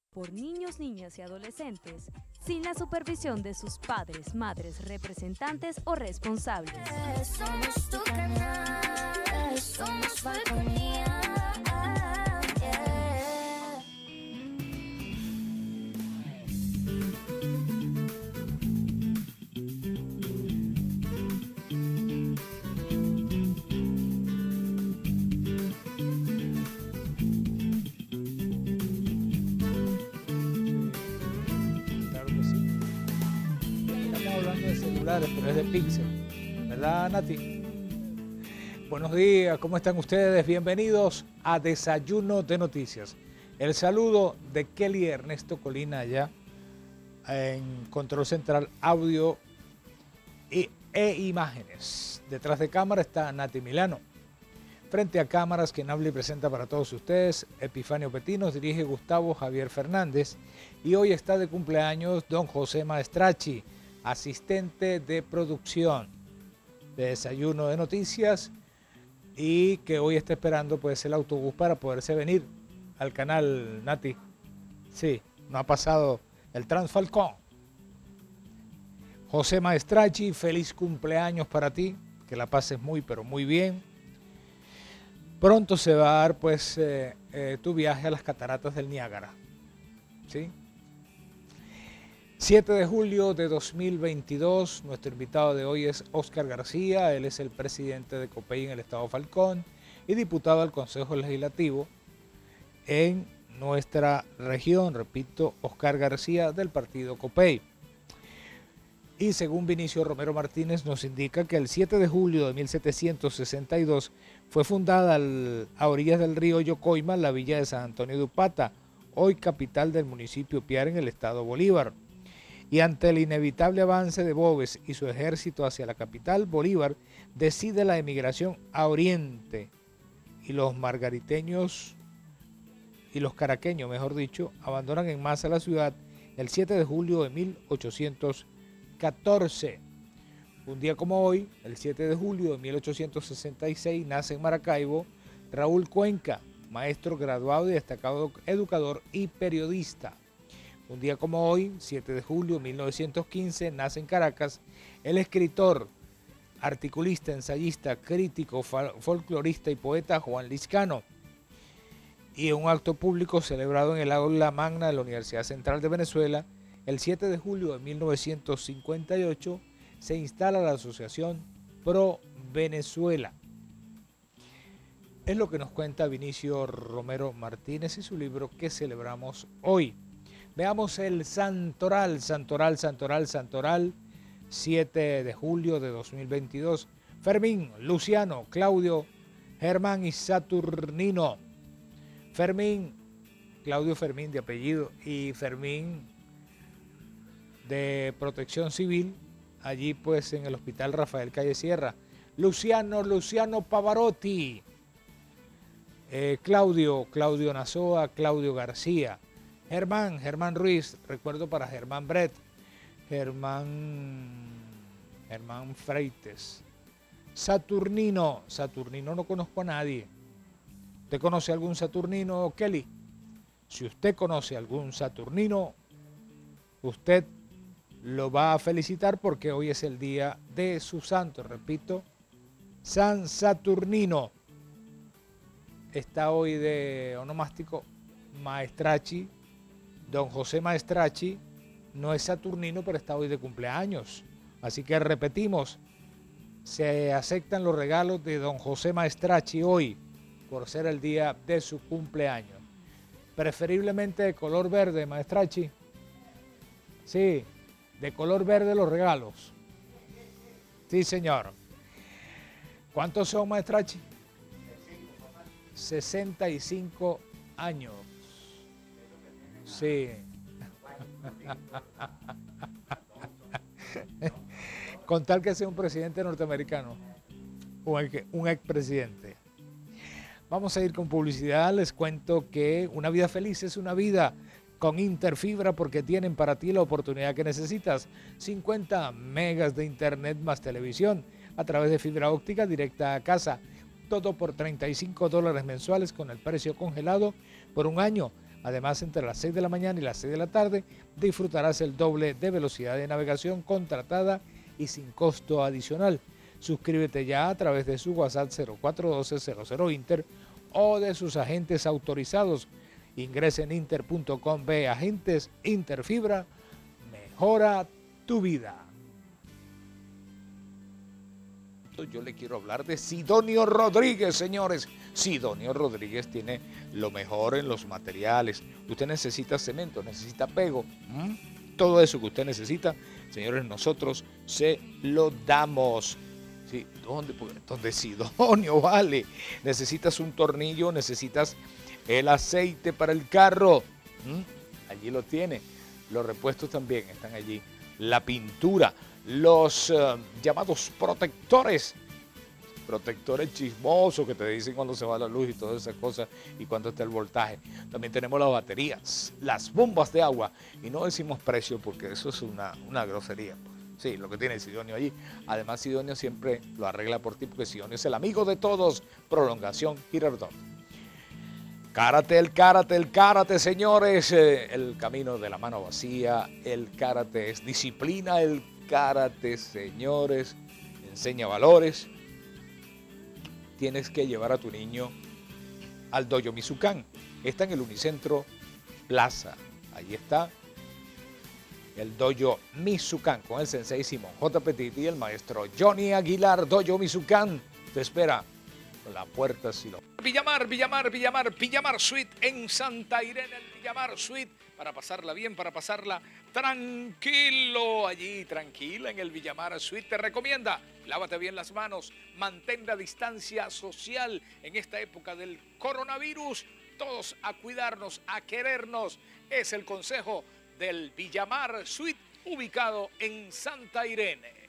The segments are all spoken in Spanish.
por niños, niñas y adolescentes sin la supervisión de sus padres, madres, representantes o responsables. Somos tu canal, somos Falconía. Pero es de Pixel, ¿verdad, Nati? Buenos días, ¿cómo están ustedes? Bienvenidos a Desayuno de Noticias. El saludo de Kelly Ernesto Colina allá en Control Central Audio e Imágenes. Detrás de cámara está Nati Milano. Frente a cámaras, quien habla y presenta para todos ustedes, Epifanio Petinos, dirige Gustavo Javier Fernández. Y hoy está de cumpleaños don José Maestracci, asistente de producción de Desayuno de Noticias, y que hoy está esperando pues el autobús para poderse venir al canal, Nati. Sí, no ha pasado el Transfalcón. José Maestracci, feliz cumpleaños para ti, que la pases muy pero muy bien. Pronto se va a dar pues tu viaje a las cataratas del Niágara, ¿sí? 7 de julio de 2022, nuestro invitado de hoy es Óscar García, él es el presidente de COPEI en el estado Falcón y diputado al Consejo Legislativo en nuestra región, repito, Óscar García del partido COPEI. Y según Vinicio Romero Martínez nos indica que el 7 de julio de 1762 fue fundada a orillas del río Yocoima la villa de San Antonio de Upata, hoy capital del municipio Piar en el estado Bolívar. Y ante el inevitable avance de Boves y su ejército hacia la capital, Bolívar decide la emigración a Oriente y los margariteños y los caraqueños, mejor dicho, abandonan en masa la ciudad el 7 de julio de 1814. Un día como hoy, el 7 de julio de 1866, nace en Maracaibo Raúl Cuenca, maestro graduado y destacado educador y periodista. Un día como hoy, 7 de julio de 1915, nace en Caracas el escritor, articulista, ensayista, crítico, folclorista y poeta Juan Lizcano. Y en un acto público celebrado en el aula magna de la Universidad Central de Venezuela, el 7 de julio de 1958, se instala la Asociación Pro Venezuela. Es lo que nos cuenta Vinicio Romero Martínez y su libro que celebramos hoy. Veamos el Santoral, 7 de julio de 2022. Fermín, Luciano, Claudio, Germán y Saturnino. Fermín, Claudio Fermín de apellido y Fermín de Protección Civil, allí pues en el Hospital Rafael Calle Sierra. Luciano Pavarotti. Claudio Nazoa, Claudio García. Germán Ruiz, recuerdo para Germán Brett, Germán Freites. Saturnino no conozco a nadie. ¿Usted conoce algún Saturnino, Kelly? Si usted conoce algún Saturnino, usted lo va a felicitar porque hoy es el día de su santo, repito, San Saturnino. Está hoy de onomástico Maestracci. Don José Maestracci no es saturnino, pero está hoy de cumpleaños. Así que repetimos, se aceptan los regalos de don José Maestracci hoy, por ser el día de su cumpleaños. Preferiblemente de color verde, Maestracci. Sí, de color verde los regalos. Sí, señor. ¿Cuántos son, Maestracci? 65 años. Sí. Con tal que sea un presidente norteamericano, un expresidente. Vamos a ir con publicidad. Les cuento que una vida feliz es una vida con Interfibra porque tienen para ti la oportunidad que necesitas. 50 megas de internet más televisión a través de fibra óptica directa a casa. Todo por $35 mensuales con el precio congelado por un año. Además, entre las 6 de la mañana y las 6 de la tarde disfrutarás el doble de velocidad de navegación contratada y sin costo adicional. Suscríbete ya a través de su WhatsApp 0412 Inter o de sus agentes autorizados. Ingresa en inter.com, ve agentes Interfibra, mejora tu vida. Yo le quiero hablar de Sidonio Rodríguez, señores. Sidonio Rodríguez tiene lo mejor en los materiales. Usted necesita cemento, necesita pego, todo eso que usted necesita, señores, nosotros se lo damos. Sí, ¿dónde Sidonio, vale? Necesitas un tornillo, necesitas el aceite para el carro. Allí lo tiene. Los repuestos también están allí. La pintura, los llamados protectores chismosos que te dicen cuando se va la luz y todas esas cosas y cuando está el voltaje. También tenemos las baterías, las bombas de agua, y no decimos precio porque eso es una grosería. Sí, lo que tiene Sidonio allí. Además, Sidonio siempre lo arregla por ti porque Sidonio es el amigo de todos. Prolongación Girardot. Karate, señores. El camino de la mano vacía. El karate es disciplina. El karate, señores, enseña valores. Tienes que llevar a tu niño al Dojo Mizukan. Está en el Unicentro Plaza. Allí está el Dojo Mizukan con el sensei Simón J. Petit y el maestro Johnny Aguilar. Dojo Mizukan te espera con la puerta Silo. Villamar Suite en Santa Irene, el Villamar Suite, para pasarla bien, para pasarla tranquilo, allí tranquila en el Villamar Suite. Te recomienda, lávate bien las manos, mantén la distancia social en esta época del coronavirus, todos a cuidarnos, a querernos, es el consejo del Villamar Suite, ubicado en Santa Irene.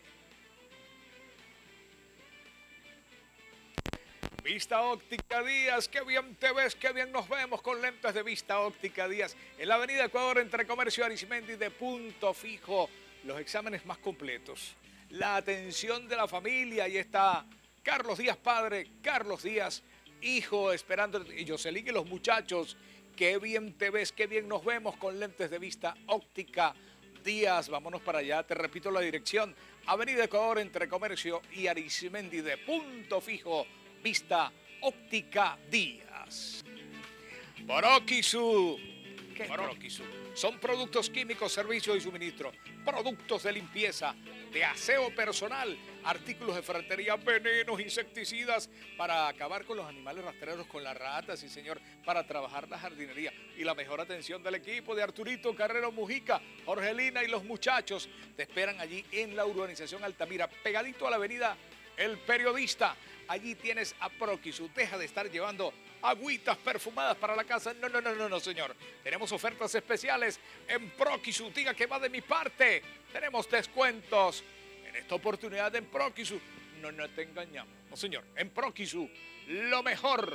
Vista Óptica Díaz, qué bien te ves, qué bien nos vemos con lentes de Vista Óptica Díaz. En la avenida Ecuador, entre Comercio Arismendi, de Punto Fijo, los exámenes más completos. La atención de la familia, ahí está Carlos Díaz padre, Carlos Díaz hijo, esperando, y Jocelyn y los muchachos. Qué bien te ves, qué bien nos vemos con lentes de Vista Óptica Díaz. Vámonos para allá, te repito la dirección. Avenida Ecuador, entre Comercio y Arismendi, de Punto Fijo, Vista Óptica Díaz. Proquisu. ¿Qué es Proquisu? Son productos químicos, servicios y suministro, productos de limpieza, de aseo personal, artículos de ferretería, venenos, insecticidas, para acabar con los animales rastreros, con las ratas, sí señor, para trabajar la jardinería. Y la mejor atención del equipo de Arturito Carrero Mujica, Jorgelina y los muchachos te esperan allí en la urbanización Altamira, pegadito a la avenida El Periodista. Allí tienes a Proquisu. Deja de estar llevando agüitas perfumadas para la casa. No, señor. Tenemos ofertas especiales en Proquisu. Diga que va de mi parte. Tenemos descuentos en esta oportunidad en Proquisu. No te engañamos. No, señor. En Proquisu, lo mejor.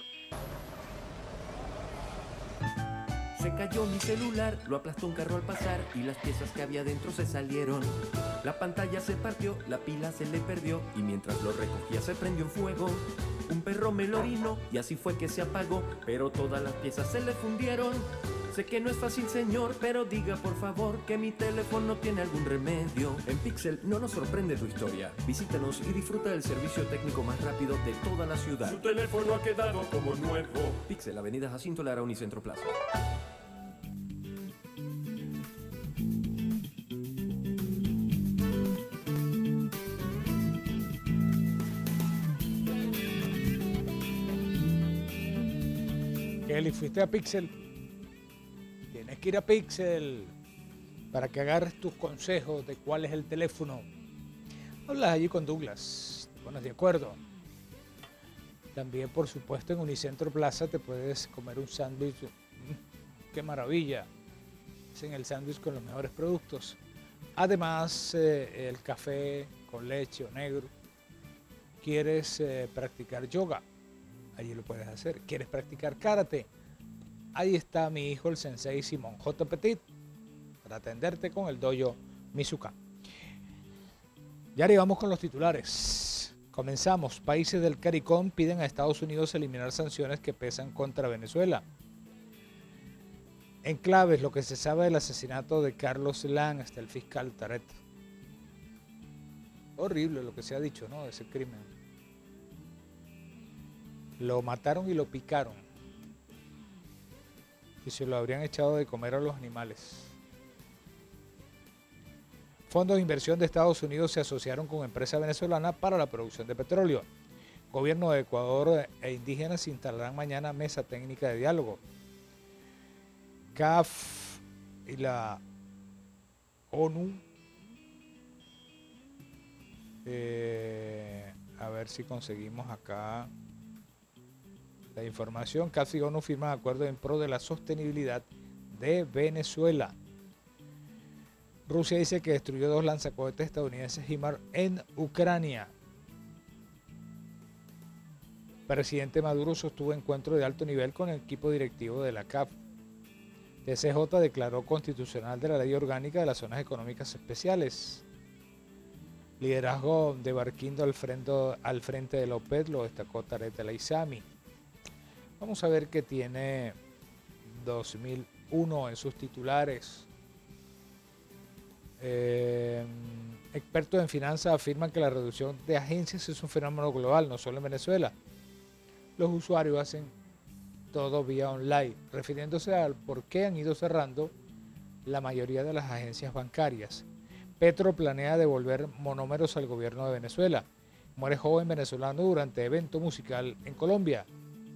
Se cayó mi celular, lo aplastó un carro al pasar y las piezas que había dentro se salieron. La pantalla se partió, la pila se le perdió y mientras lo recogía se prendió en fuego. Un perro me lo orinó y así fue que se apagó, pero todas las piezas se le fundieron. Sé que no es fácil, señor, pero diga por favor que mi teléfono tiene algún remedio. En Pixel no nos sorprende tu historia. Visítanos y disfruta del servicio técnico más rápido de toda la ciudad. Su teléfono ha quedado como nuevo. Pixel, Avenida Jacinto Lara, Unicentro Plaza. Kelly, fuiste a Pixel. Tienes que ir a Pixel para que agarres tus consejos de cuál es el teléfono. Hablas allí con Douglas, te pones de acuerdo. También, por supuesto, en Unicentro Plaza te puedes comer un sándwich. ¡Qué maravilla! Hacen el sándwich con los mejores productos. Además, el café con leche o negro. ¿Quieres practicar yoga? Allí lo puedes hacer. ¿Quieres practicar karate? Ahí está mi hijo, el sensei Simón J. Petit, para atenderte con el Dojo Mizukan. Ya arribamos con los titulares. Comenzamos. Países del CARICOM piden a Estados Unidos eliminar sanciones que pesan contra Venezuela. En claves, lo que se sabe del asesinato de Carlos Lan hasta el fiscal Taret. Horrible lo que se ha dicho, ¿no? De ese crimen. Lo mataron y lo picaron. Y se lo habrían echado de comer a los animales. Fondos de inversión de Estados Unidos se asociaron con empresa venezolana para la producción de petróleo. Gobierno de Ecuador e indígenas instalarán mañana mesa técnica de diálogo. CAF y la ONU. A ver si conseguimos acá la información. CAF y ONU firman acuerdo en pro de la sostenibilidad de Venezuela. Rusia dice que destruyó 2 lanzacohetes estadounidenses HIMARS en Ucrania. Presidente Maduro sostuvo encuentro de alto nivel con el equipo directivo de la CAF. TCJ declaró constitucional de la Ley Orgánica de las Zonas Económicas Especiales. Liderazgo de Barquindo al frente de la OPED lo destacó Taret El Aissami. Vamos a ver qué tiene 2001 en sus titulares. Expertos en finanzas afirman que la reducción de agencias es un fenómeno global, no solo en Venezuela. Los usuarios hacen todo vía online, refiriéndose al por qué han ido cerrando la mayoría de las agencias bancarias. Petro planea devolver monómeros al gobierno de Venezuela. Muere joven venezolano durante evento musical en Colombia.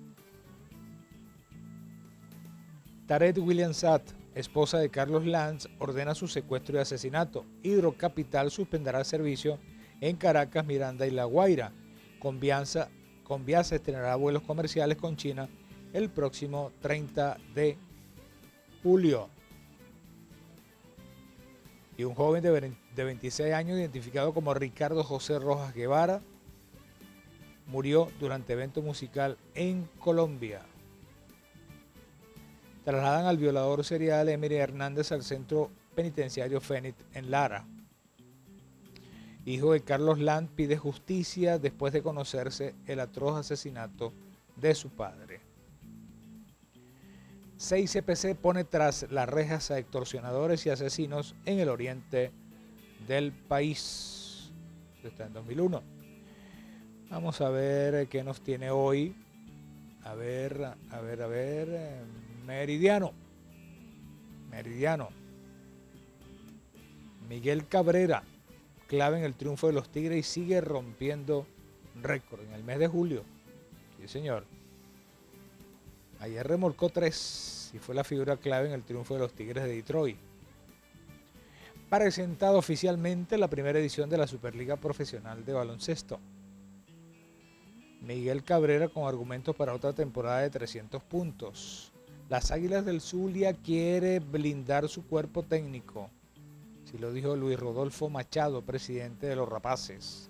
Taret William Satt, esposa de Carlos Lanz, ordena su secuestro y asesinato. Hidrocapital suspenderá el servicio en Caracas, Miranda y La Guaira. Conviasa estrenará vuelos comerciales con China el próximo 30 de julio. Y un joven de 26 años identificado como Ricardo José Rojas Guevara murió durante evento musical en Colombia. Trasladan al violador serial Emery Hernández al centro penitenciario Fénix en Lara. Hijo de Carlos Land pide justicia después de conocerse el atroz asesinato de su padre. 6CPC pone tras las rejas a extorsionadores y asesinos en el oriente del país. Esto está en 2001. Vamos a ver qué nos tiene hoy. A ver. Meridiano. Miguel Cabrera, clave en el triunfo de los Tigres y sigue rompiendo récord en el mes de julio. Sí, señor. Ayer remolcó 3 y fue la figura clave en el triunfo de los Tigres de Detroit. Presentado oficialmente la primera edición de la Superliga Profesional de Baloncesto. Miguel Cabrera con argumentos para otra temporada de 300 puntos. Las Águilas del Zulia quiere blindar su cuerpo técnico. Así lo dijo Luis Rodolfo Machado, presidente de los Rapaces.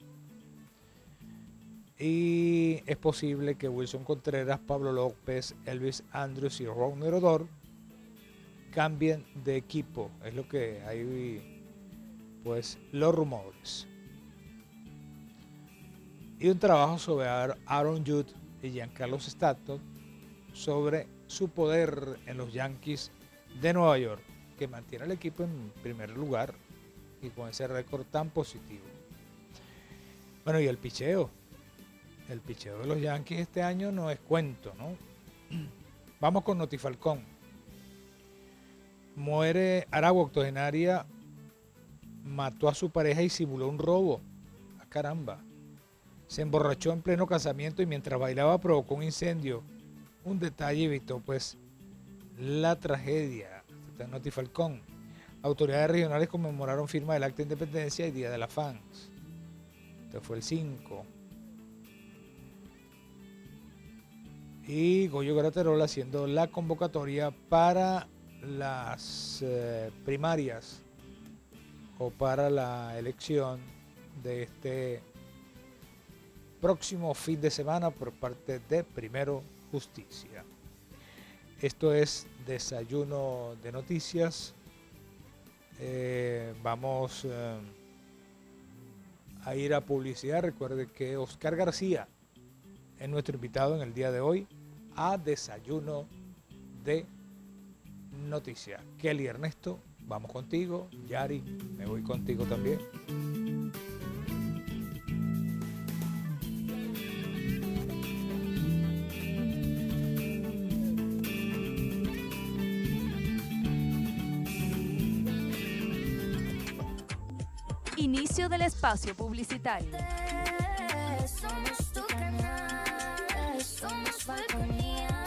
Y es posible que Wilson Contreras, Pablo López, Elvis Andrews y Ronnie Odor cambien de equipo. Es lo que hay, pues, los rumores. Y un trabajo sobre Aaron Judge y Giancarlo Stanton sobre su poder en los Yankees de Nueva York, que mantiene al equipo en primer lugar y con ese récord tan positivo. Bueno, y el picheo de los Yankees este año no es cuento, ¿no? Vamos con Notifalcón. Muere Aragua, octogenaria, mató a su pareja y simuló un robo. ¡Ah, caramba! Se emborrachó en pleno casamiento y mientras bailaba provocó un incendio. Un detalle evitó, pues, la tragedia. Está en Notifalcón. Autoridades regionales conmemoraron firma del Acta de Independencia y Día de la Fans. Este fue el 5. Y Goyo Graterol haciendo la convocatoria para las primarias o para la elección de este próximo fin de semana por parte de Primero Justicia. Esto es Desayuno de Noticias. Vamos a ir a publicidad. Recuerde que Oscar García es nuestro invitado en el día de hoy a Desayuno de noticias. Kelly, Ernesto, vamos contigo. Yari, me voy contigo también. Inicio del espacio publicitario. Somos tu canal, somos Falconía.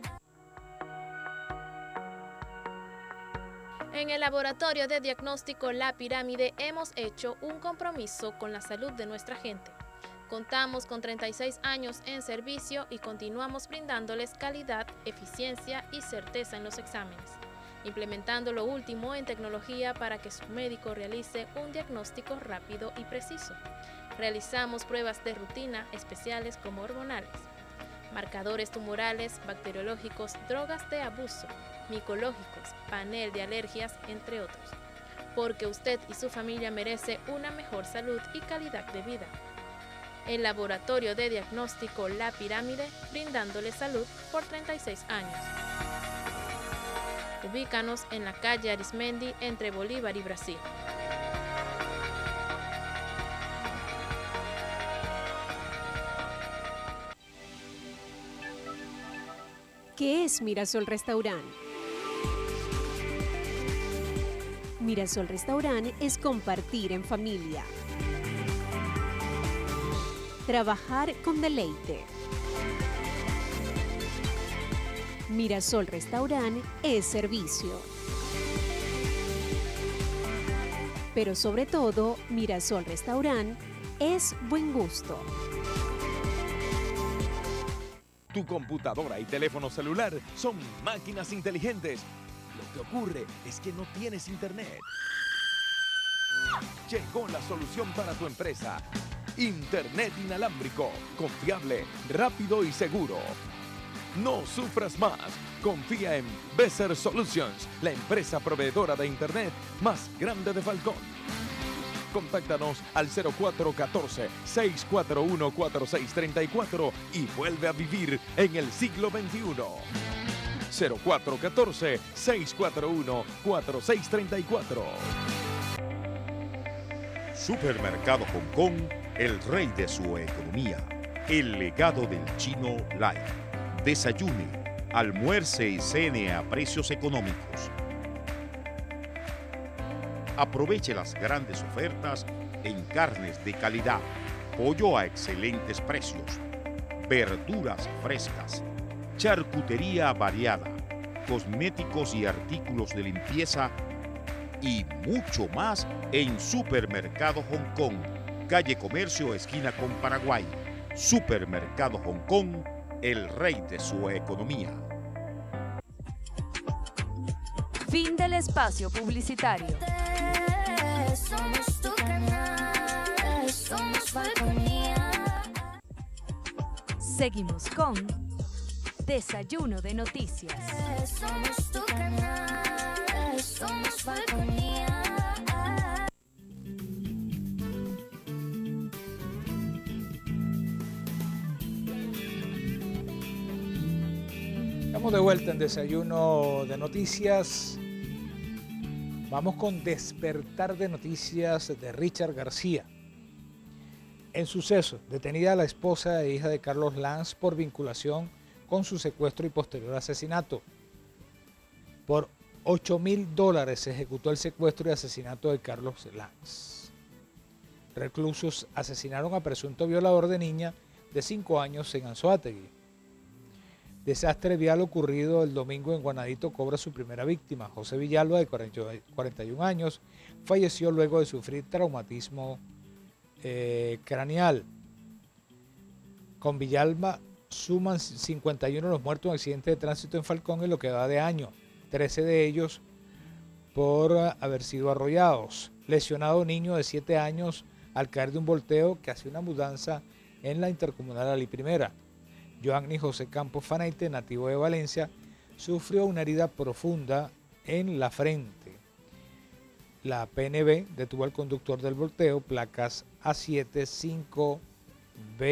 En el laboratorio de diagnóstico La Pirámide hemos hecho un compromiso con la salud de nuestra gente. Contamos con 36 años en servicio y continuamos brindándoles calidad, eficiencia y certeza en los exámenes, implementando lo último en tecnología para que su médico realice un diagnóstico rápido y preciso. Realizamos pruebas de rutina especiales como hormonales, marcadores tumorales, bacteriológicos, drogas de abuso, micológicos, panel de alergias, entre otros. Porque usted y su familia merece una mejor salud y calidad de vida. El laboratorio de diagnóstico La Pirámide, brindándole salud por 36 años. Ubícanos en la calle Arismendi entre Bolívar y Brasil. ¿Qué es Mirasol Restaurant? Mirasol Restaurant es compartir en familia. Trabajar con deleite. Mirasol Restaurant es servicio. Pero sobre todo, Mirasol Restaurant es buen gusto. Tu computadora y teléfono celular son máquinas inteligentes. Lo que ocurre es que no tienes internet. Llegó la solución para tu empresa. Internet inalámbrico, confiable, rápido y seguro. No sufras más. Confía en Besser Solutions, la empresa proveedora de internet más grande de Falcón. Contáctanos al 0414-641-4634 y vuelve a vivir en el siglo XXI. 0414-641-4634. Supermercado Hong Kong, el rey de su economía. El legado del chino Lai. Desayune, almuerce y cene a precios económicos. Aproveche las grandes ofertas en carnes de calidad, pollo a excelentes precios, verduras frescas, charcutería variada, cosméticos y artículos de limpieza y mucho más en Supermercado Hong Kong, calle Comercio, esquina con Paraguay. Supermercado Hong Kong, el rey de su economía. Fin del espacio publicitario. Somos tu canal, somos Falconía. Seguimos con Desayuno de Noticias. Somos tu canal, somos Falconía. Estamos de vuelta en Desayuno de Noticias. Vamos con Despertar de Noticias de Richard García. En suceso, detenida la esposa e hija de Carlos Lanz por vinculación con su secuestro y posterior asesinato. Por $8.000 se ejecutó el secuestro y asesinato de Carlos Lanz. Reclusos asesinaron a presunto violador de niña de 5 años en Anzoátegui. Desastre vial ocurrido el domingo en Guanadito cobra su primera víctima. José Villalba, de 41 años, falleció luego de sufrir traumatismo craneal. Con Villalba suman 51 los muertos en accidente de tránsito en Falcón en lo que va de año, 13 de ellos por haber sido arrollados. Lesionado niño de 7 años al caer de un volteo que hacía una mudanza en la intercomunal Ali Primera. Joanny José Campos Fanaite, nativo de Valencia, sufrió una herida profunda en la frente. La PNB detuvo al conductor del volteo, placas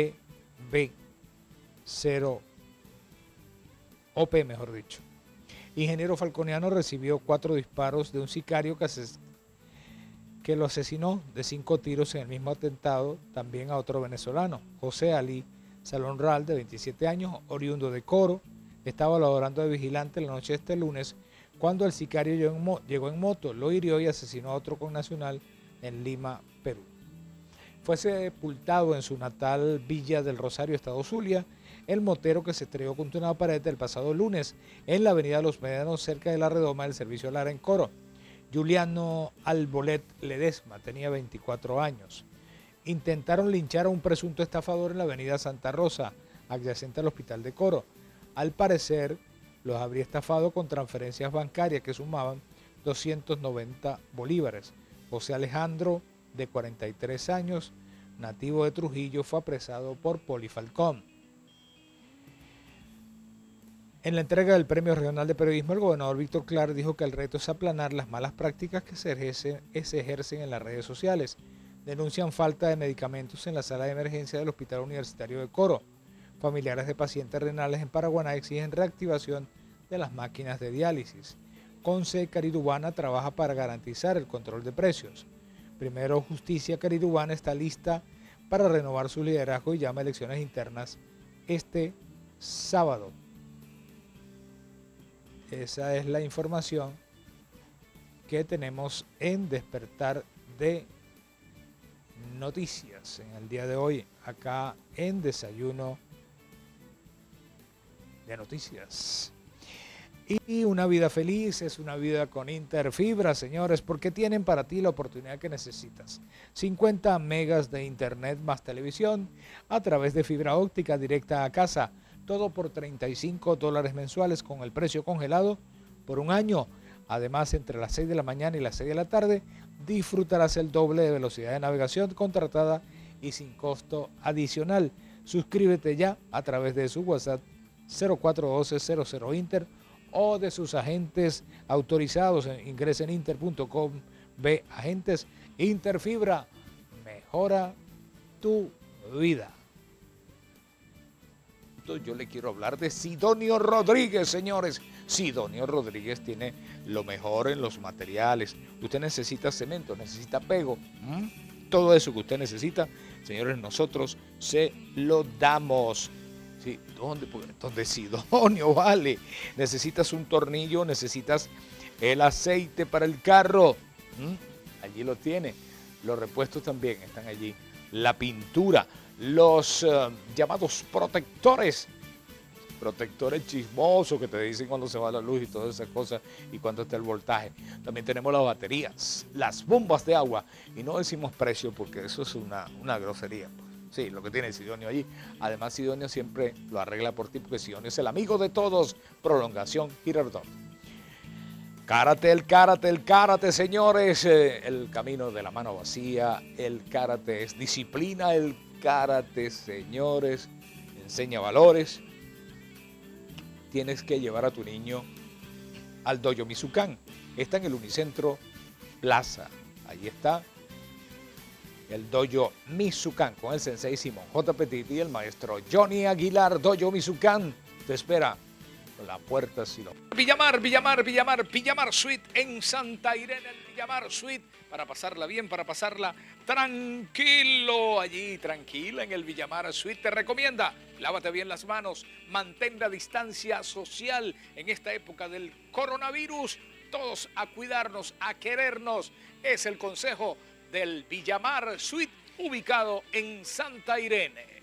A75BB0 OP, mejor dicho. ingeniero falconiano recibió 4 disparos de un sicario que lo asesinó de 5 tiros en el mismo atentado, también a otro venezolano, José Ali Salonral, de 27 años, oriundo de Coro. Estaba laborando de vigilante la noche de este lunes cuando el sicario llegó en moto, lo hirió y asesinó a otro connacional en Lima, Perú. Fue sepultado en su natal Villa del Rosario, estado Zulia, el motero que se estrelló contra una pared el pasado lunes en la avenida Los Medianos, cerca de la redoma del servicio Lara en Coro. Juliano Albolet Ledesma tenía 24 años. Intentaron linchar a un presunto estafador en la avenida Santa Rosa, adyacente al hospital de Coro. Al parecer, los habría estafado con transferencias bancarias que sumaban 290 bolívares. José Alejandro, de 43 años, nativo de Trujillo, fue apresado por Polifalcón. En la entrega del Premio Regional de Periodismo, el gobernador Víctor Clark dijo que el reto es aplanar las malas prácticas que se ejercen en las redes sociales. Denuncian falta de medicamentos en la sala de emergencia del Hospital Universitario de Coro. Familiares de pacientes renales en Paraguaná exigen reactivación de las máquinas de diálisis. Conce Caridubana trabaja para garantizar el control de precios. Primero Justicia Caridubana está lista para renovar su liderazgo y llama a elecciones internas este sábado. Esa es la información que tenemos en Despertar de Noticias en el día de hoy, acá en Desayuno de Noticias. Y una vida feliz es una vida con Interfibra, señores, porque tienen para ti la oportunidad que necesitas. 50 megas de internet más televisión a través de fibra óptica directa a casa. Todo por $35 mensuales con el precio congelado por un año. Además, entre las 6 de la mañana y las 6 de la tarde, disfrutarás el doble de velocidad de navegación contratada y sin costo adicional. Suscríbete ya a través de su WhatsApp 0412 Inter o de sus agentes autorizados. Ingresa en inter.com, ve agentes. Interfibra, mejora tu vida. Yo le quiero hablar de Sidonio Rodríguez, señores. Sidonio Rodríguez tiene lo mejor en los materiales. Usted necesita cemento, necesita pego, todo eso que usted necesita, señores, nosotros se lo damos. Sí, ¿dónde Sidonio, vale? Necesitas un tornillo, necesitas el aceite para el carro. Allí lo tiene. Los repuestos también están allí. La pintura. Los llamados protectores chismosos que te dicen cuando se va la luz y todas esas cosas y cuando está el voltaje. También tenemos las baterías, las bombas de agua y no decimos precio porque eso es una grosería. Sí, lo que tiene Sidonio allí. Además, Sidonio siempre lo arregla por ti porque Sidonio es el amigo de todos. Prolongación Girardot. El karate, señores. El camino de la mano vacía. El karate es disciplina. El karate, señores, enseña valores. Tienes que llevar a tu niño al Dojo Mizukan. Está en el Unicentro Plaza. Ahí está el Dojo Mizukan con el sensei Simón J. Petit y el maestro Johnny Aguilar. Dojo Mizukan te espera con la puerta Silo. Villamar Suite en Santa Irene. El Villamar Suite para pasarla bien, para pasarla tranquilo. Allí, tranquila en el Villamar Suite. Te recomienda, lávate bien las manos, mantén la distancia social en esta época del coronavirus. Todos a cuidarnos, a querernos. Es el consejo del Villamar Suite, ubicado en Santa Irene.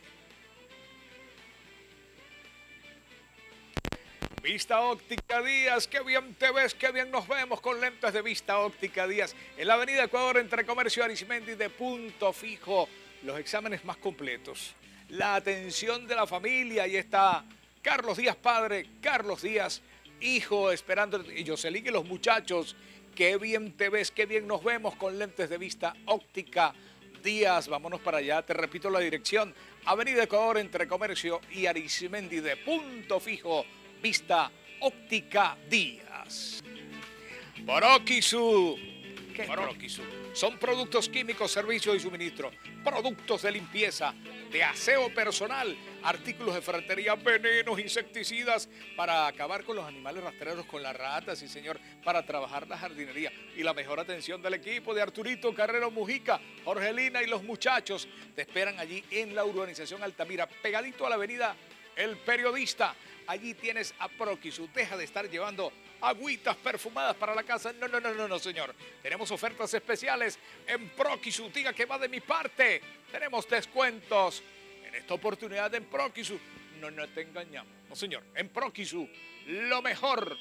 Vista Óptica Díaz, qué bien te ves, qué bien nos vemos con lentes de Vista Óptica Díaz. En la avenida Ecuador, entre Comercio y Arismendi, de punto fijo. Los exámenes más completos. La atención de la familia. Ahí está Carlos Díaz padre, Carlos Díaz hijo, esperando. Y Jocelyn y los muchachos. Qué bien te ves, qué bien nos vemos con lentes de Vista Óptica Díaz. Vámonos para allá, te repito la dirección. Avenida Ecuador, entre Comercio y Arismendi, de punto fijo. Vista Óptica Díaz. Boroquisu. ¿Qué es Boroquisu? Son productos químicos, servicios y suministro. Productos de limpieza, de aseo personal, artículos de ferretería, venenos, insecticidas, para acabar con los animales rastreros, con las ratas, sí señor, para trabajar la jardinería. Y la mejor atención del equipo de Arturito Carrero Mujica, Jorgelina y los muchachos te esperan allí en la urbanización Altamira, pegadito a la avenida El Periodista. Allí tienes a Proquisu. Deja de estar llevando agüitas perfumadas para la casa. No, señor. Tenemos ofertas especiales en Proquisu. Diga que va de mi parte. Tenemos descuentos. En esta oportunidad en Proquisu. No te engañamos. No, señor. En Proquisu, lo mejor.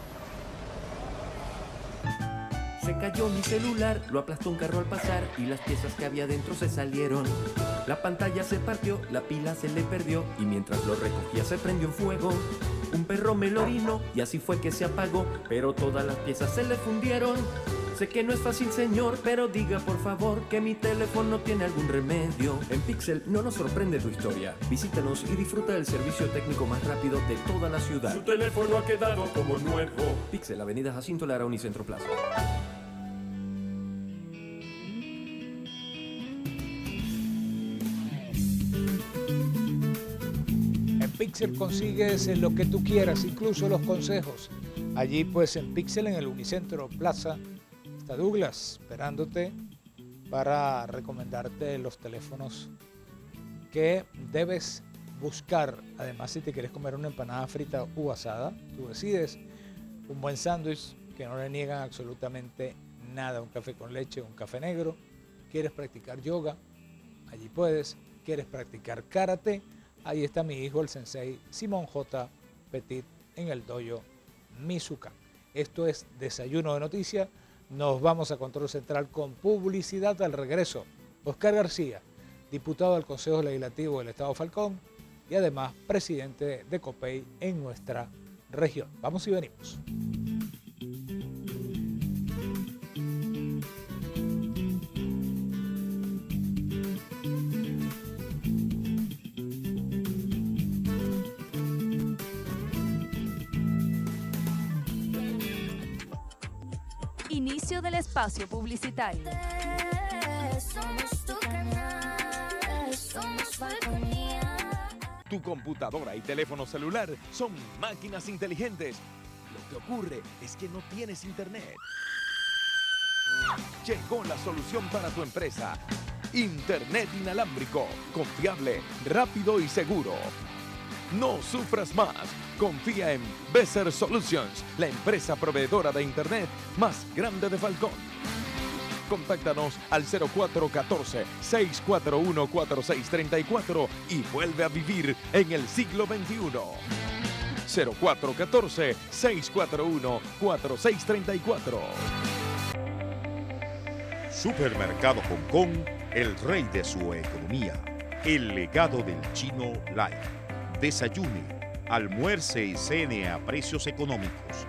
Se cayó mi celular, lo aplastó un carro al pasar y las piezas que había dentro se salieron. La pantalla se partió, la pila se le perdió y mientras lo recogía se prendió en fuego. Un perro me lo orinó y así fue que se apagó, pero todas las piezas se le fundieron. Sé que no es fácil, señor, pero diga por favor que mi teléfono tiene algún remedio. En Pixel no nos sorprende tu historia. Visítanos y disfruta del servicio técnico más rápido de toda la ciudad. Su teléfono ha quedado como nuevo. Pixel, Avenida Jacinto Lara, Unicentro Plaza. En Pixel consigues lo que tú quieras, incluso los consejos. Allí pues en Pixel, en el Unicentro Plaza, está Douglas esperándote para recomendarte los teléfonos que debes buscar. Además, si te quieres comer una empanada frita u asada, tú decides un buen sándwich que no le niegan absolutamente nada. Un café con leche, un café negro. ¿Quieres practicar yoga? Allí puedes. ¿Quieres practicar karate? Ahí está mi hijo, el sensei Simón J. Petit, en el dojo Mizuka. Esto es Desayuno de Noticias. Nos vamos a Control Central con publicidad al regreso. Oscar García, diputado del Consejo Legislativo del Estado Falcón y además presidente de COPEI en nuestra región. Vamos y venimos. Inicio del espacio publicitario. Somos tu canal, somos Falconía. Tu computadora y teléfono celular son máquinas inteligentes. Lo que ocurre es que no tienes internet. Llegó la solución para tu empresa. Internet inalámbrico, confiable, rápido y seguro. No sufras más. Confía en Besser Solutions, la empresa proveedora de Internet más grande de Falcón. Contáctanos al 0414-641-4634 y vuelve a vivir en el siglo XXI. 0414-641-4634. Supermercado Hong Kong, el rey de su economía. El legado del chino Lai. Desayune, almuerce y cene a precios económicos.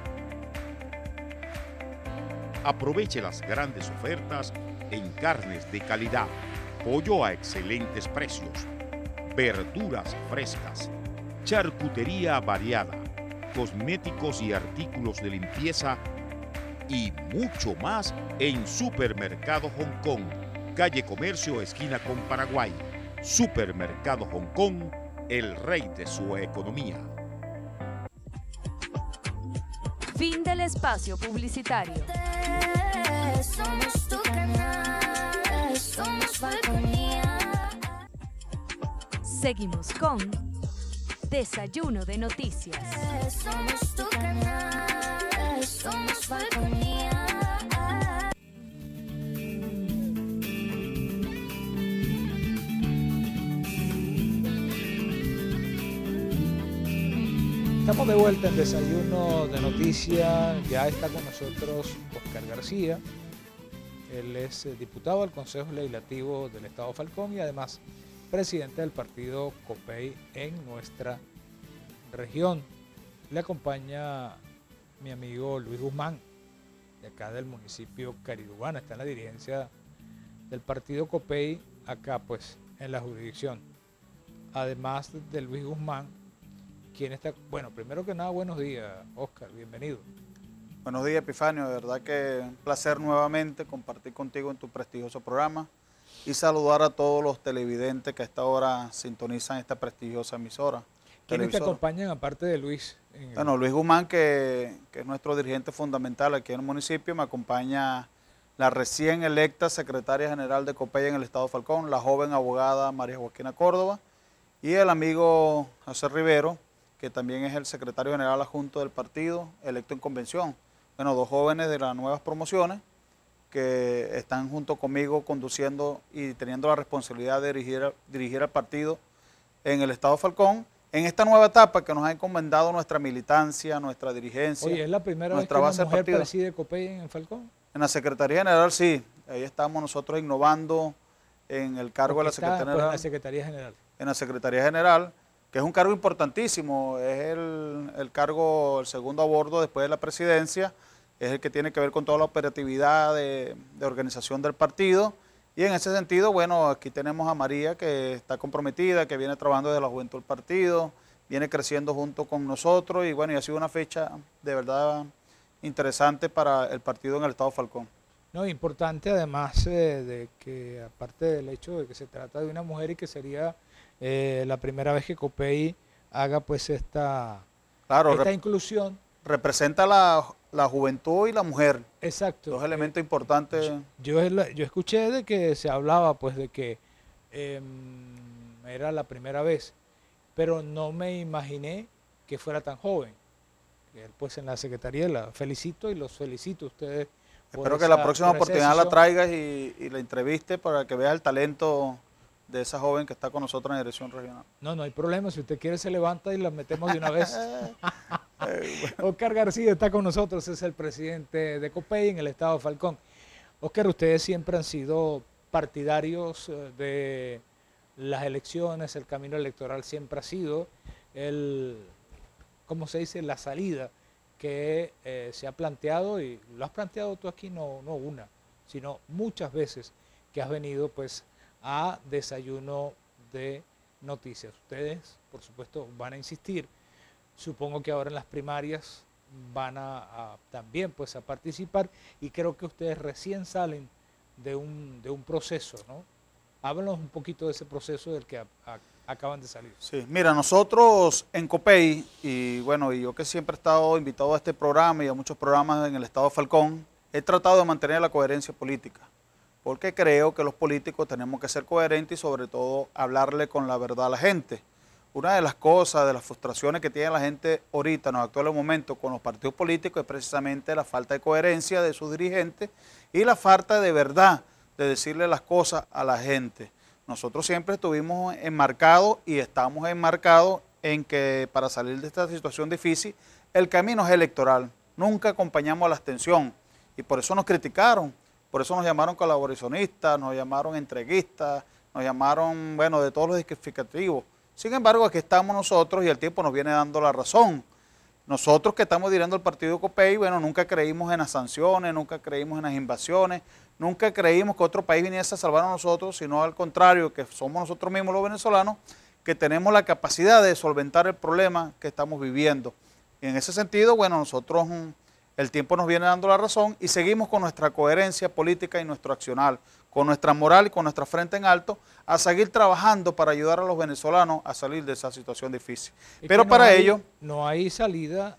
Aproveche las grandes ofertas en carnes de calidad, pollo a excelentes precios, verduras frescas, charcutería variada, cosméticos y artículos de limpieza y mucho más en Supermercado Hong Kong, calle Comercio, esquina con Paraguay. Supermercado Hong Kong, el rey de su economía. Fin del espacio publicitario. Somos tu canal, somos Falconía. Seguimos con Desayuno de Noticias. Somos tu canal, somos Falconía. Estamos de vuelta en Desayuno de Noticias. Ya está con nosotros Oscar García. Él es diputado del Consejo Legislativo del Estado Falcón y además presidente del partido COPEI en nuestra región. Le acompaña mi amigo Luis Guzmán, de acá del municipio Caridubana. Está en la dirigencia del partido COPEI acá pues en la jurisdicción. Además de Luis Guzmán, ¿quién está? Bueno, primero que nada, buenos días, Oscar, bienvenido. Buenos días, Epifanio, de verdad que un placer nuevamente compartir contigo en tu prestigioso programa y saludar a todos los televidentes que a esta hora sintonizan esta prestigiosa emisora. ¿Quiénes te acompañan aparte de Luis? Bueno, Luis Guzmán, que es nuestro dirigente fundamental aquí en el municipio, me acompaña la recién electa secretaria general de COPEI en el estado de Falcón, la joven abogada María Joaquina Córdoba, y el amigo José Rivero, que también es el secretario general adjunto del partido, electo en convención. Bueno, dos jóvenes de las nuevas promociones que están junto conmigo conduciendo y teniendo la responsabilidad de dirigir al partido en el estado de Falcón, en esta nueva etapa que nos ha encomendado nuestra militancia, nuestra dirigencia. Oye, ¿es la primera vez que una mujer preside COPEI en Falcón? En la Secretaría General sí, ahí estamos nosotros innovando en el cargo de la Secretaría General. En la Secretaría General. En la Secretaría General, que es un cargo importantísimo, es el cargo, el segundo a bordo después de la presidencia, es el que tiene que ver con toda la operatividad de organización del partido, y en ese sentido, bueno, aquí tenemos a María que está comprometida, que viene trabajando desde la juventud del partido, viene creciendo junto con nosotros, y bueno, y ha sido una fecha de verdad interesante para el partido en el estado de Falcón. No, importante además de que, aparte del hecho de que se trata de una mujer y que sería la primera vez que COPEI haga pues esta inclusión. Representa la juventud y la mujer. Exacto. Dos elementos importantes. Yo escuché de que se hablaba pues de que era la primera vez, pero no me imaginé que fuera tan joven. Pues en la Secretaría la felicito y los felicito a ustedes. Espero que la próxima oportunidad la traigas y la entreviste para que veas el talento de esa joven que está con nosotros en la dirección regional. No hay problema. Si usted quiere se levanta y la metemos de una vez. Oscar García está con nosotros, es el presidente de COPEI en el estado de Falcón. Oscar, ustedes siempre han sido partidarios de las elecciones, el camino electoral siempre ha sido ¿cómo se dice? La salida que se ha planteado, y lo has planteado tú aquí no una, sino muchas veces que has venido pues a Desayuno de Noticias. Ustedes, por supuesto, van a insistir. Supongo que ahora en las primarias van a también pues a participar, y creo que ustedes recién salen de un proceso, ¿no? Háblanos un poquito de ese proceso del que acaban de salir. Sí, mira, nosotros en COPEI, y bueno, y yo que siempre he estado invitado a este programa y a muchos programas en el estado de Falcón, he tratado de mantener la coherencia política, porque creo que los políticos tenemos que ser coherentes y sobre todo hablarle con la verdad a la gente. Una de las cosas, de las frustraciones que tiene la gente ahorita, en los actuales momentos con los partidos políticos, es precisamente la falta de coherencia de sus dirigentes y la falta de verdad de decirle las cosas a la gente. Nosotros siempre estuvimos enmarcados y estamos enmarcados en que para salir de esta situación difícil, el camino es electoral. Nunca acompañamos a la abstención y por eso nos criticaron, por eso nos llamaron colaboracionistas, nos llamaron entreguistas, nos llamaron, bueno, de todos los descalificativos. Sin embargo, aquí estamos nosotros y el tiempo nos viene dando la razón. Nosotros que estamos dirigiendo el partido COPEI, bueno, nunca creímos en las sanciones, nunca creímos en las invasiones, nunca creímos que otro país viniese a salvar a nosotros, sino al contrario, que somos nosotros mismos los venezolanos, que tenemos la capacidad de solventar el problema que estamos viviendo. Y en ese sentido, bueno, nosotros el tiempo nos viene dando la razón y seguimos con nuestra coherencia política y nuestro accionar, con nuestra moral y con nuestra frente en alto, a seguir trabajando para ayudar a los venezolanos a salir de esa situación difícil. Pero para ello... No hay salida,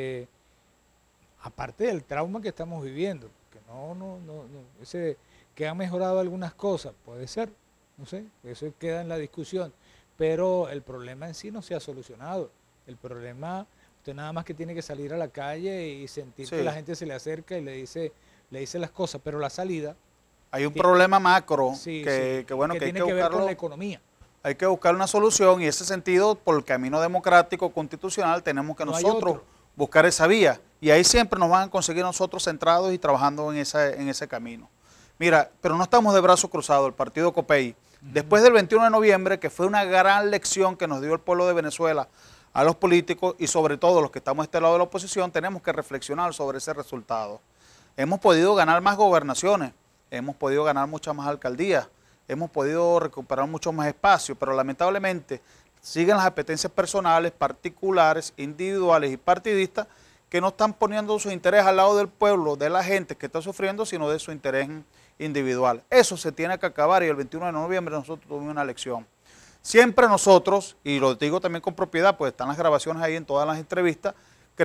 aparte del trauma que estamos viviendo, que que han mejorado algunas cosas, puede ser, no sé, eso queda en la discusión, pero el problema en sí no se ha solucionado. El problema, usted nada más que tiene que salir a la calle y sentir que la gente se le acerca y le dice las cosas, pero la salida... Hay un problema macro que bueno, que hay que buscarlo, ver con la economía. Hay que buscar una solución y en ese sentido, por el camino democrático constitucional, tenemos que nosotros buscar esa vía. Y ahí siempre nos van a conseguir nosotros centrados y trabajando en ese camino. Mira, pero no estamos de brazos cruzados, el partido COPEI. Después del 21 de noviembre, que fue una gran lección que nos dio el pueblo de Venezuela a los políticos y sobre todo los que estamos a este lado de la oposición, tenemos que reflexionar sobre ese resultado. Hemos podido ganar más gobernaciones, hemos podido ganar muchas más alcaldías, hemos podido recuperar mucho más espacio, pero lamentablemente siguen las apetencias personales, particulares, individuales y partidistas que no están poniendo sus intereses al lado del pueblo, de la gente que está sufriendo, sino de su interés individual. Eso se tiene que acabar y el 21 de noviembre nosotros tuvimos una elección. Siempre nosotros, y lo digo también con propiedad, pues están las grabaciones ahí en todas las entrevistas,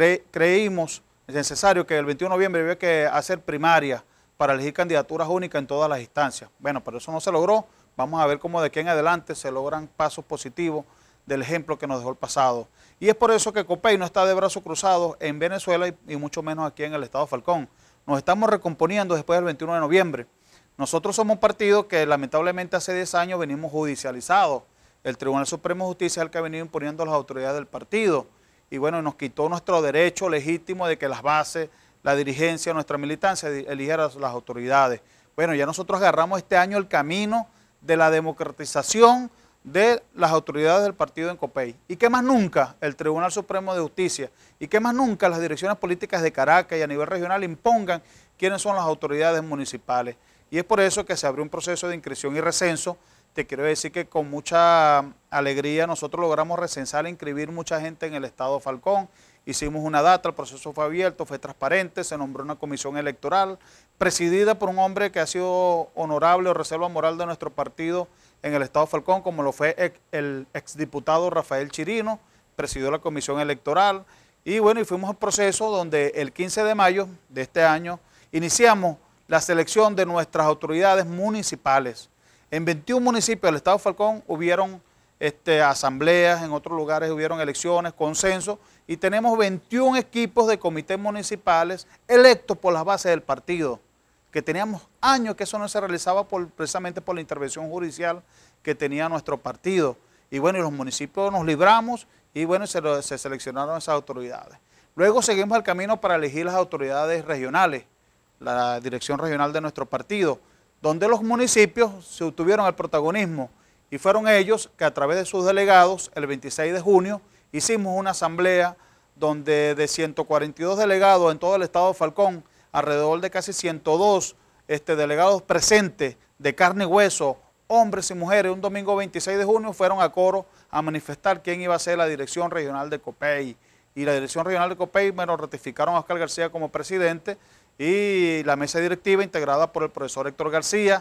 creímos necesario que el 21 de noviembre había que hacer primaria para elegir candidaturas únicas en todas las instancias. Bueno, pero eso no se logró. Vamos a ver cómo de aquí en adelante se logran pasos positivos del ejemplo que nos dejó el pasado. Y es por eso que COPEI no está de brazos cruzados en Venezuela y mucho menos aquí en el estado Falcón. Nos estamos recomponiendo después del 21 de noviembre. Nosotros somos un partido que lamentablemente hace 10 años venimos judicializados. El Tribunal Supremo de Justicia es el que ha venido imponiendo las autoridades del partido. Y bueno, nos quitó nuestro derecho legítimo de que las bases, la dirigencia, nuestra militancia eligiera las autoridades. Bueno, ya nosotros agarramos este año el camino de la democratización de las autoridades del partido en COPEI. Y que más nunca el Tribunal Supremo de Justicia y que más nunca las direcciones políticas de Caracas y a nivel regional impongan quiénes son las autoridades municipales. Y es por eso que se abrió un proceso de inscripción y recenso. Te quiero decir que con mucha alegría nosotros logramos recensar e inscribir mucha gente en el estado Falcón. Hicimos una data, el proceso fue abierto, fue transparente, se nombró una comisión electoral presidida por un hombre que ha sido honorable o reserva moral de nuestro partido en el estado Falcón, como lo fue el exdiputado Rafael Chirino, presidió la comisión electoral. Y bueno, y fuimos al proceso donde el 15 de mayo de este año iniciamos la selección de nuestras autoridades municipales. En 21 municipios del estado Falcón hubieron asambleas, en otros lugares hubieron elecciones, consensos, y tenemos 21 equipos de comités municipales electos por las bases del partido, que teníamos años que eso no se realizaba precisamente por la intervención judicial que tenía nuestro partido. Y bueno, y los municipios nos libramos y bueno, se seleccionaron esas autoridades. Luego seguimos el camino para elegir las autoridades regionales, la dirección regional de nuestro partido, donde los municipios se obtuvieron el protagonismo y fueron ellos que a través de sus delegados, el 26 de junio, hicimos una asamblea donde de 142 delegados en todo el estado de Falcón, alrededor de casi 102 delegados presentes de carne y hueso, hombres y mujeres, un domingo 26 de junio fueron a Coro a manifestar quién iba a ser la dirección regional de COPEI. Y la dirección regional de COPEI, bueno, ratificaron a Oscar García como presidente y la mesa directiva integrada por el profesor Héctor García,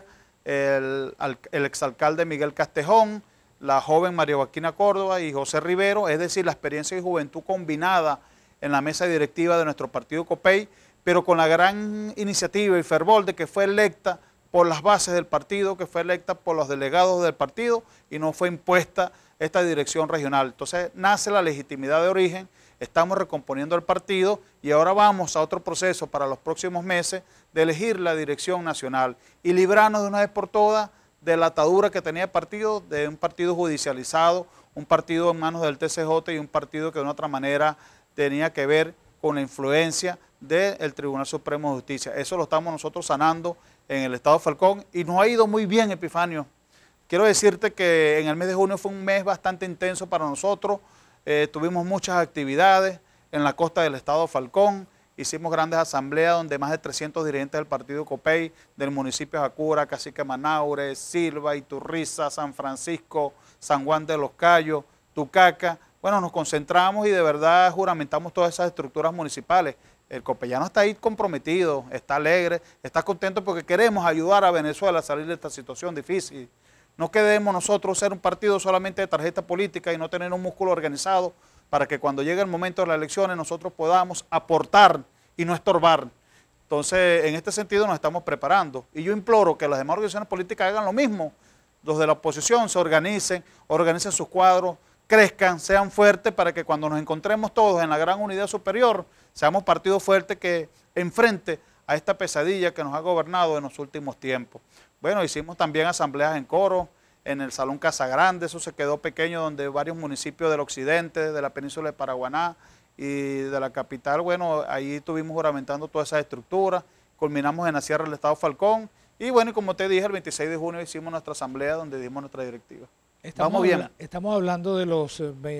el exalcalde Miguel Castejón, la joven María Joaquina Córdoba y José Rivero, es decir, la experiencia y juventud combinada en la mesa directiva de nuestro partido COPEI, pero con la gran iniciativa y fervor de que fue electa por las bases del partido, que fue electa por los delegados del partido y no fue impuesta esta dirección regional. Entonces nace la legitimidad de origen, estamos recomponiendo el partido y ahora vamos a otro proceso para los próximos meses de elegir la dirección nacional y librarnos de una vez por todas de la atadura que tenía el partido, de un partido judicializado, un partido en manos del TCJ y un partido que de una otra manera tenía que ver con la influencia del Tribunal Supremo de Justicia. Eso lo estamos nosotros sanando en el estado de Falcón y nos ha ido muy bien, Epifanio. Quiero decirte que en el mes de junio fue un mes bastante intenso para nosotros, tuvimos muchas actividades en la costa del estado de Falcón, hicimos grandes asambleas donde más de 300 dirigentes del partido COPEI, del municipio de Jacura, Cacique Manaure, Silva, Iturriza, San Francisco, San Juan de los Cayos, Tucaca. Bueno, nos concentramos y de verdad juramentamos todas esas estructuras municipales. El copellano está ahí comprometido, está alegre, está contento porque queremos ayudar a Venezuela a salir de esta situación difícil. No queremos nosotros ser un partido solamente de tarjeta política y no tener un músculo organizado para que cuando llegue el momento de las elecciones nosotros podamos aportar y no estorbar. Entonces, en este sentido nos estamos preparando. Y yo imploro que las demás organizaciones políticas hagan lo mismo. Los de la oposición se organicen sus cuadros, crezcan, sean fuertes para que cuando nos encontremos todos en la gran unidad superior, seamos partidos fuertes que enfrente a esta pesadilla que nos ha gobernado en los últimos tiempos. Bueno, hicimos también asambleas en Coro, en el Salón Casa Grande, eso se quedó pequeño, donde varios municipios del occidente, de la península de Paraguaná y de la capital, bueno, ahí estuvimos juramentando todas esas estructuras, culminamos en la Sierra del Estado Falcón, y bueno, y como te dije, el 26 de junio hicimos nuestra asamblea donde dimos nuestra directiva. Vamos bien. Estamos hablando de los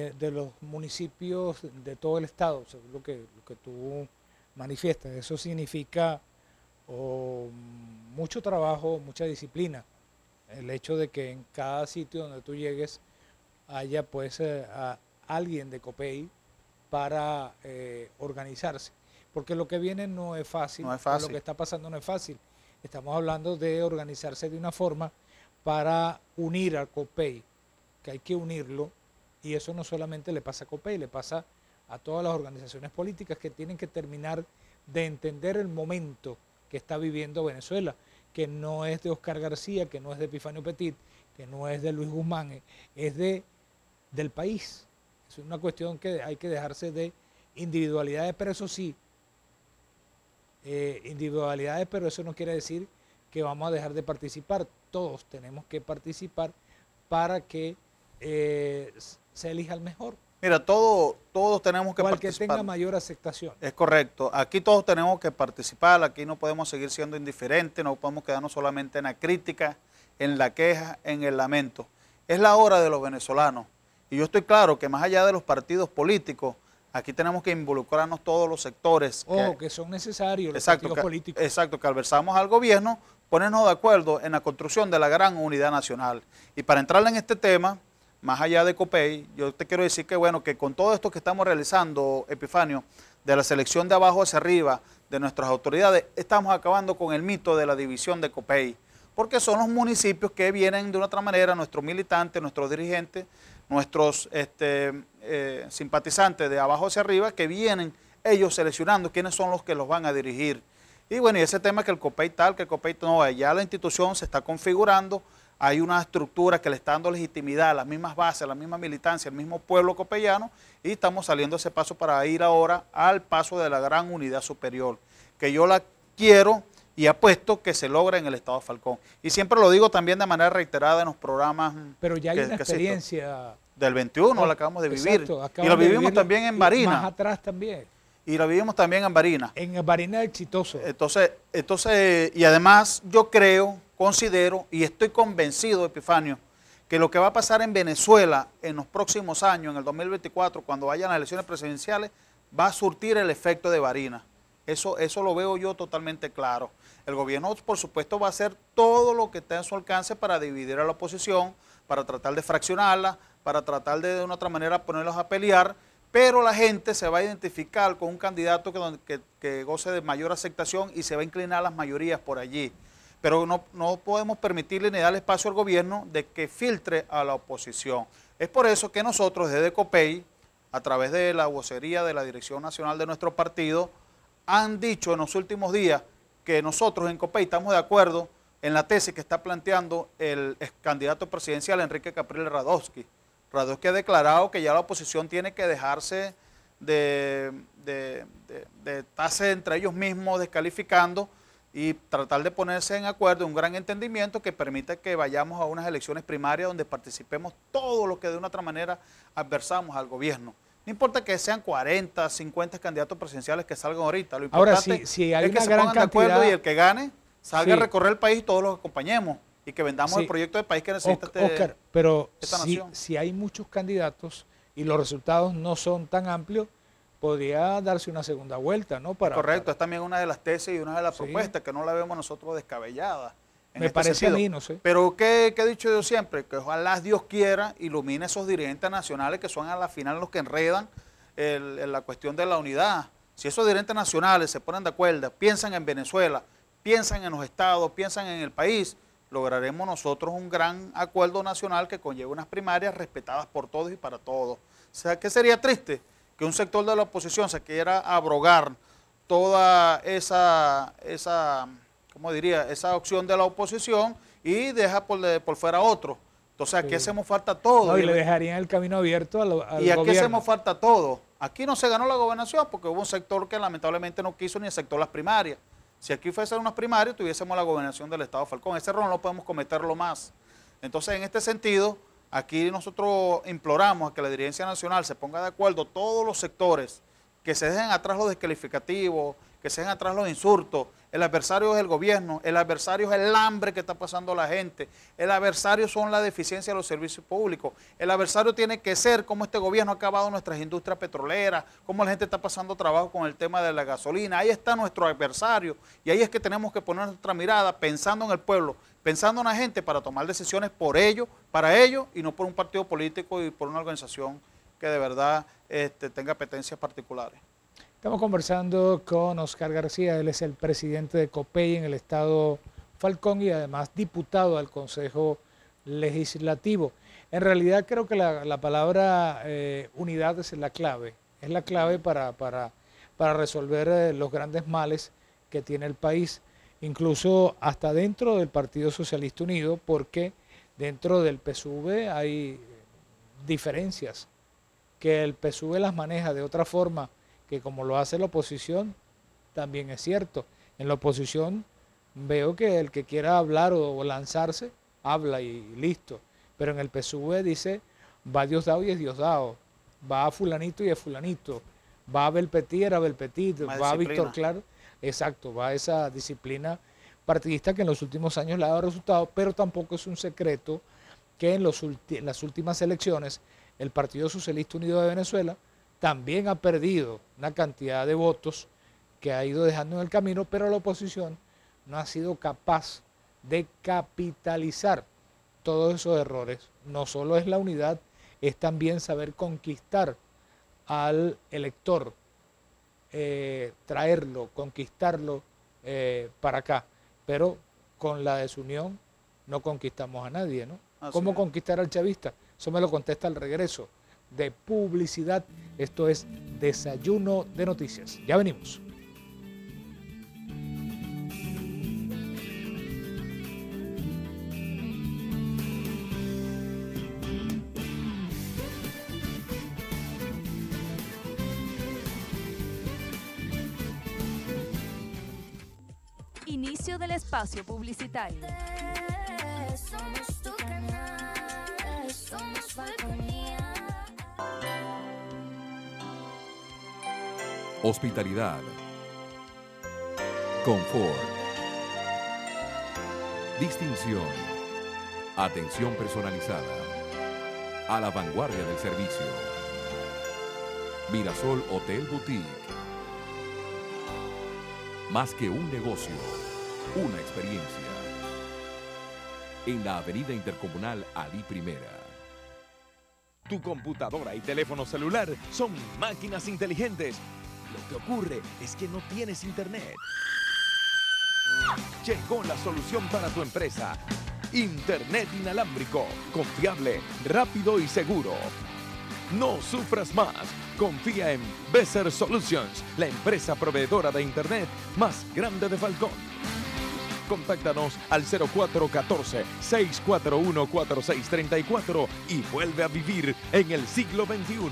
municipios de todo el estado, según lo que tú manifiestas. Eso significa mucho trabajo, mucha disciplina. El hecho de que en cada sitio donde tú llegues haya pues a alguien de COPEI para organizarse. Porque lo que viene no es fácil, No es fácil. lo que está pasando no es fácil. Estamos hablando de organizarse de una forma para unir al COPEI, que hay que unirlo, y eso no solamente le pasa a COPEI, le pasa a todas las organizaciones políticas que tienen que terminar de entender el momento que está viviendo Venezuela, que no es de Oscar García, que no es de Epifanio Petit, que no es de Luis Guzmán, es del país. Es una cuestión que hay que dejarse de individualidades, pero eso sí, individualidades, pero eso no quiere decir que vamos a dejar de participar. Todos tenemos que participar para que se elija el mejor. Mira, todos tenemos que participar. Que tenga mayor aceptación. Es correcto. Aquí todos tenemos que participar, aquí no podemos seguir siendo indiferentes, no podemos quedarnos solamente en la crítica, en la queja, en el lamento. Es la hora de los venezolanos. Y yo estoy claro que más allá de los partidos políticos, aquí tenemos que involucrarnos todos los sectores. Que son necesarios los partidos políticos. Exacto, que adversamos al gobierno, ponernos de acuerdo en la construcción de la gran unidad nacional. Y para entrar en este tema, más allá de COPEI, yo te quiero decir que bueno, que con todo esto que estamos realizando, Epifanio, de la selección de abajo hacia arriba, de nuestras autoridades, estamos acabando con el mito de la división de COPEI, porque son los municipios que vienen de una otra manera, nuestros militantes, nuestros dirigentes, nuestros simpatizantes de abajo hacia arriba, que vienen ellos seleccionando quiénes son los que los van a dirigir. Y bueno, y ese tema que el COPEI tal, que el COPEI no, ya la institución se está configurando, hay una estructura que le está dando legitimidad a las mismas bases, a la misma militancia, al mismo pueblo copeyano, y estamos saliendo ese paso para ir ahora al paso de la gran unidad superior, que yo la quiero y apuesto que se logra en el Estado Falcón. Y siempre lo digo también de manera reiterada en los programas. Pero ya hay una experiencia. Del 21 la acabamos de vivir. Y lo vivimos también en Barinas. Más atrás también. Y lo vivimos también en Barinas. En Barinas exitoso. Entonces, y además yo creo, considero y estoy convencido, Epifanio, que lo que va a pasar en Venezuela en los próximos años, en el 2024, cuando vayan las elecciones presidenciales, va a surtir el efecto de Barinas. Eso lo veo yo totalmente claro. El gobierno, por supuesto, va a hacer todo lo que esté en su alcance para dividir a la oposición, para tratar de fraccionarla, para tratar de una otra manera ponerlos a pelear, pero la gente se va a identificar con un candidato que goce de mayor aceptación y se va a inclinar a las mayorías por allí. Pero no podemos permitirle ni darle espacio al gobierno de que filtre a la oposición. Es por eso que nosotros desde COPEI, a través de la vocería de la Dirección Nacional de nuestro partido, han dicho en los últimos días que nosotros en COPEI estamos de acuerdo en la tesis que está planteando el candidato presidencial Enrique Capriles Radowski. Radowski ha declarado que ya la oposición tiene que dejarse de estarse entre ellos mismos descalificando y tratar de ponerse en acuerdo, un gran entendimiento que permita que vayamos a unas elecciones primarias donde participemos todos los que de una otra manera adversamos al gobierno. No importa que sean 40, 50 candidatos presidenciales que salgan ahorita, lo importante ahora, si hay es que una se gran pongan de acuerdo cantidad, y el que gane salga a recorrer el país y todos los acompañemos y que vendamos el proyecto de país que necesita Oscar, pero esta nación. Si hay muchos candidatos y los resultados no son tan amplios, podría darse una segunda vuelta, ¿no? Correcto, es también una de las tesis y una de las propuestas que no la vemos nosotros descabellada. Me parece a mí, no sé. Pero ¿qué he dicho yo siempre? Que ojalá Dios quiera ilumine esos dirigentes nacionales que son a la final los que enredan la cuestión de la unidad. Si esos dirigentes nacionales se ponen de acuerdo, piensan en Venezuela, piensan en los estados, piensan en el país, lograremos nosotros un gran acuerdo nacional que conlleve unas primarias respetadas por todos y para todos. O sea, ¿qué sería triste? Que un sector de la oposición se quiera abrogar toda esa ¿cómo diría?, esa opción de la oposición y deja por fuera otro. Entonces aquí hacemos falta todo. No, y le dejarían el camino abierto al gobierno. Y aquí hacemos falta todo. Aquí no se ganó la gobernación porque hubo un sector que lamentablemente no quiso ni aceptó las primarias. Si aquí fuesen unas primarias, tuviésemos la gobernación del Estado Falcón. Ese error no podemos cometerlo más. Entonces, en este sentido, aquí nosotros imploramos a que la dirigencia nacional se ponga de acuerdo todos los sectores, que se dejen atrás los descalificativos, que se dejen atrás los insultos. El adversario es el gobierno, el adversario es el hambre que está pasando la gente, el adversario son la deficiencia de los servicios públicos, el adversario tiene que ser cómo este gobierno ha acabado nuestras industrias petroleras, cómo la gente está pasando trabajo con el tema de la gasolina. Ahí está nuestro adversario y ahí es que tenemos que poner nuestra mirada pensando en el pueblo, pensando en la gente para tomar decisiones por ellos, para ellos y no por un partido político y por una organización que de verdad tenga apetencias particulares. Estamos conversando con Oscar García, él es el presidente de COPEI en el estado Falcón y además diputado al Consejo Legislativo. En realidad creo que la palabra unidad es la clave para resolver los grandes males que tiene el país, incluso hasta dentro del Partido Socialista Unido, porque dentro del PSUV hay diferencias, que el PSUV las maneja de otra forma que como lo hace la oposición, también es cierto. En la oposición veo que el que quiera hablar o lanzarse, habla y listo. Pero en el PSUV dice, va Diosdado y es Diosdado, va a fulanito y es fulanito, va a Belpetit, era Belpetit, va a Víctor Claro. Exacto, va a esa disciplina partidista que en los últimos años le ha dado resultados, pero tampoco es un secreto que en las últimas elecciones el Partido Socialista Unido de Venezuela también ha perdido una cantidad de votos que ha ido dejando en el camino, pero la oposición no ha sido capaz de capitalizar todos esos errores. No solo es la unidad, es también saber conquistar al elector, traerlo, conquistarlo para acá. Pero con la desunión no conquistamos a nadie, ¿no? ¿Cómo conquistar al chavista? Eso me lo contesta al regreso de publicidad. Esto es Desayuno de Noticias. Ya venimos. Inicio del espacio publicitario. Somos tu canal, somos Falconía. Hospitalidad, confort, distinción, atención personalizada, a la vanguardia del servicio. Mirasol Hotel Boutique. Más que un negocio, una experiencia. En la Avenida Intercomunal Ali Primera. Tu computadora y teléfono celular son máquinas inteligentes. Lo que ocurre es que no tienes internet. Llegó la solución para tu empresa. Internet inalámbrico, confiable, rápido y seguro. No sufras más. Confía en Beser Solutions, la empresa proveedora de internet más grande de Falcón. Contáctanos al 0414-641-4634 y vuelve a vivir en el siglo XXI.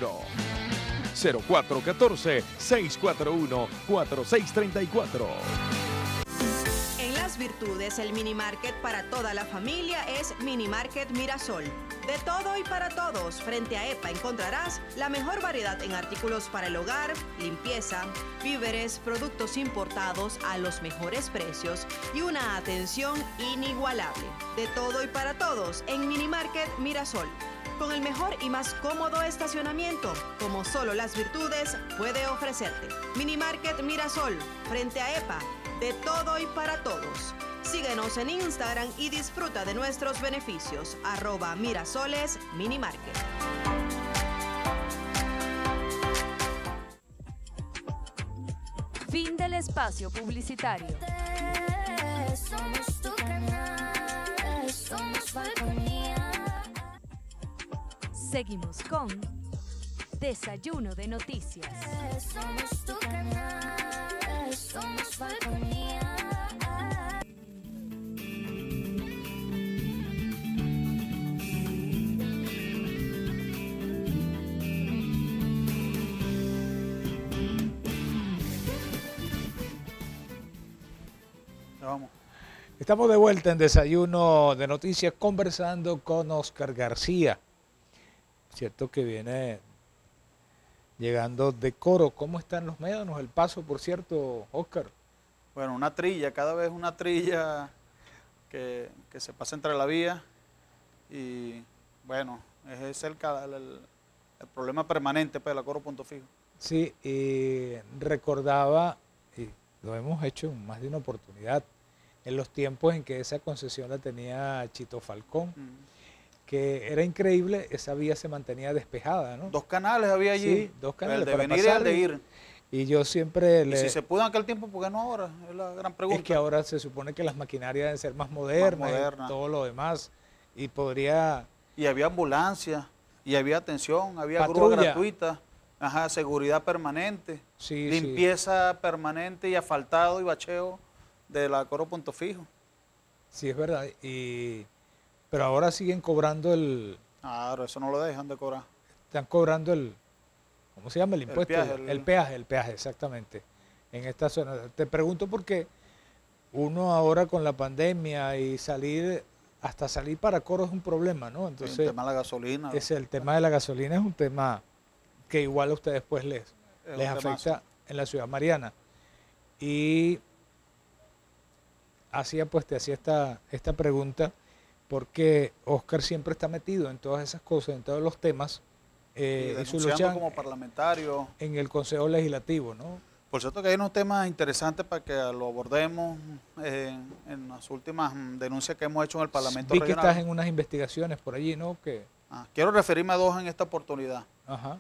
0414-641-4634. En Las Virtudes, el mini market para toda la familia es Mini Market Mirasol. De todo y para todos, frente a EPA encontrarás la mejor variedad en artículos para el hogar, limpieza, víveres, productos importados a los mejores precios y una atención inigualable. De todo y para todos en Mini Market Mirasol. Con el mejor y más cómodo estacionamiento, como solo Las Virtudes puede ofrecerte. Mini Market Mirasol, frente a EPA, de todo y para todos. Síguenos en Instagram y disfruta de nuestros beneficios. @Mirasoles Minimarket. Fin del espacio publicitario. Somos tu canal, somos Falconía. Seguimos con Desayuno de Noticias. Somos tu canal, somos Falconía. Vamos. Estamos de vuelta en Desayuno de Noticias conversando con Oscar García. Cierto que viene llegando de Coro. ¿Cómo están los médanos? El paso, por cierto, Oscar. Bueno, una trilla, cada vez una trilla que se pasa entre la vía y bueno, ese es el problema permanente pues, de la Coro Punto Fijo. Sí, recordaba, y lo hemos hecho en más de una oportunidad, en los tiempos en que esa concesión la tenía Chito Falcón. que era increíble, esa vía se mantenía despejada, ¿no? 2 canales había allí. Sí, 2 canales el de para venir y pasar, el de ir. Y yo siempre Y si se pudo en aquel tiempo, ¿por qué no ahora? Es la gran pregunta. Es que ahora se supone que las maquinarias deben ser más modernas, y todo lo demás, y podría... Y había ambulancia, y había atención, había Patrulla. grúa gratuita, ajá, seguridad permanente, Sí, limpieza permanente y asfaltado y bacheo de la Coro Punto Fijo. Sí, es verdad. Pero ahora siguen cobrando el... Claro, eso no lo dejan de cobrar. Están cobrando el... ¿Cómo se llama? El impuesto. peaje, El peaje, exactamente. En esta zona. Te pregunto porque uno ahora con la pandemia y hasta salir para Coro es un problema, ¿no? Entonces, el tema de la gasolina. El tema de la gasolina es un tema que igual a ustedes pues les afecta en la ciudad mariana. Y te hacía esta pregunta porque Oscar siempre está metido en todas esas cosas, en todos los temas, y su lucha como parlamentario en el Consejo Legislativo, ¿no? Por cierto que hay unos temas interesantes para que lo abordemos en las últimas denuncias que hemos hecho en el Parlamento Vi que Regional. estás en unas investigaciones por allí, ¿no? Quiero referirme a 2 en esta oportunidad. Ajá.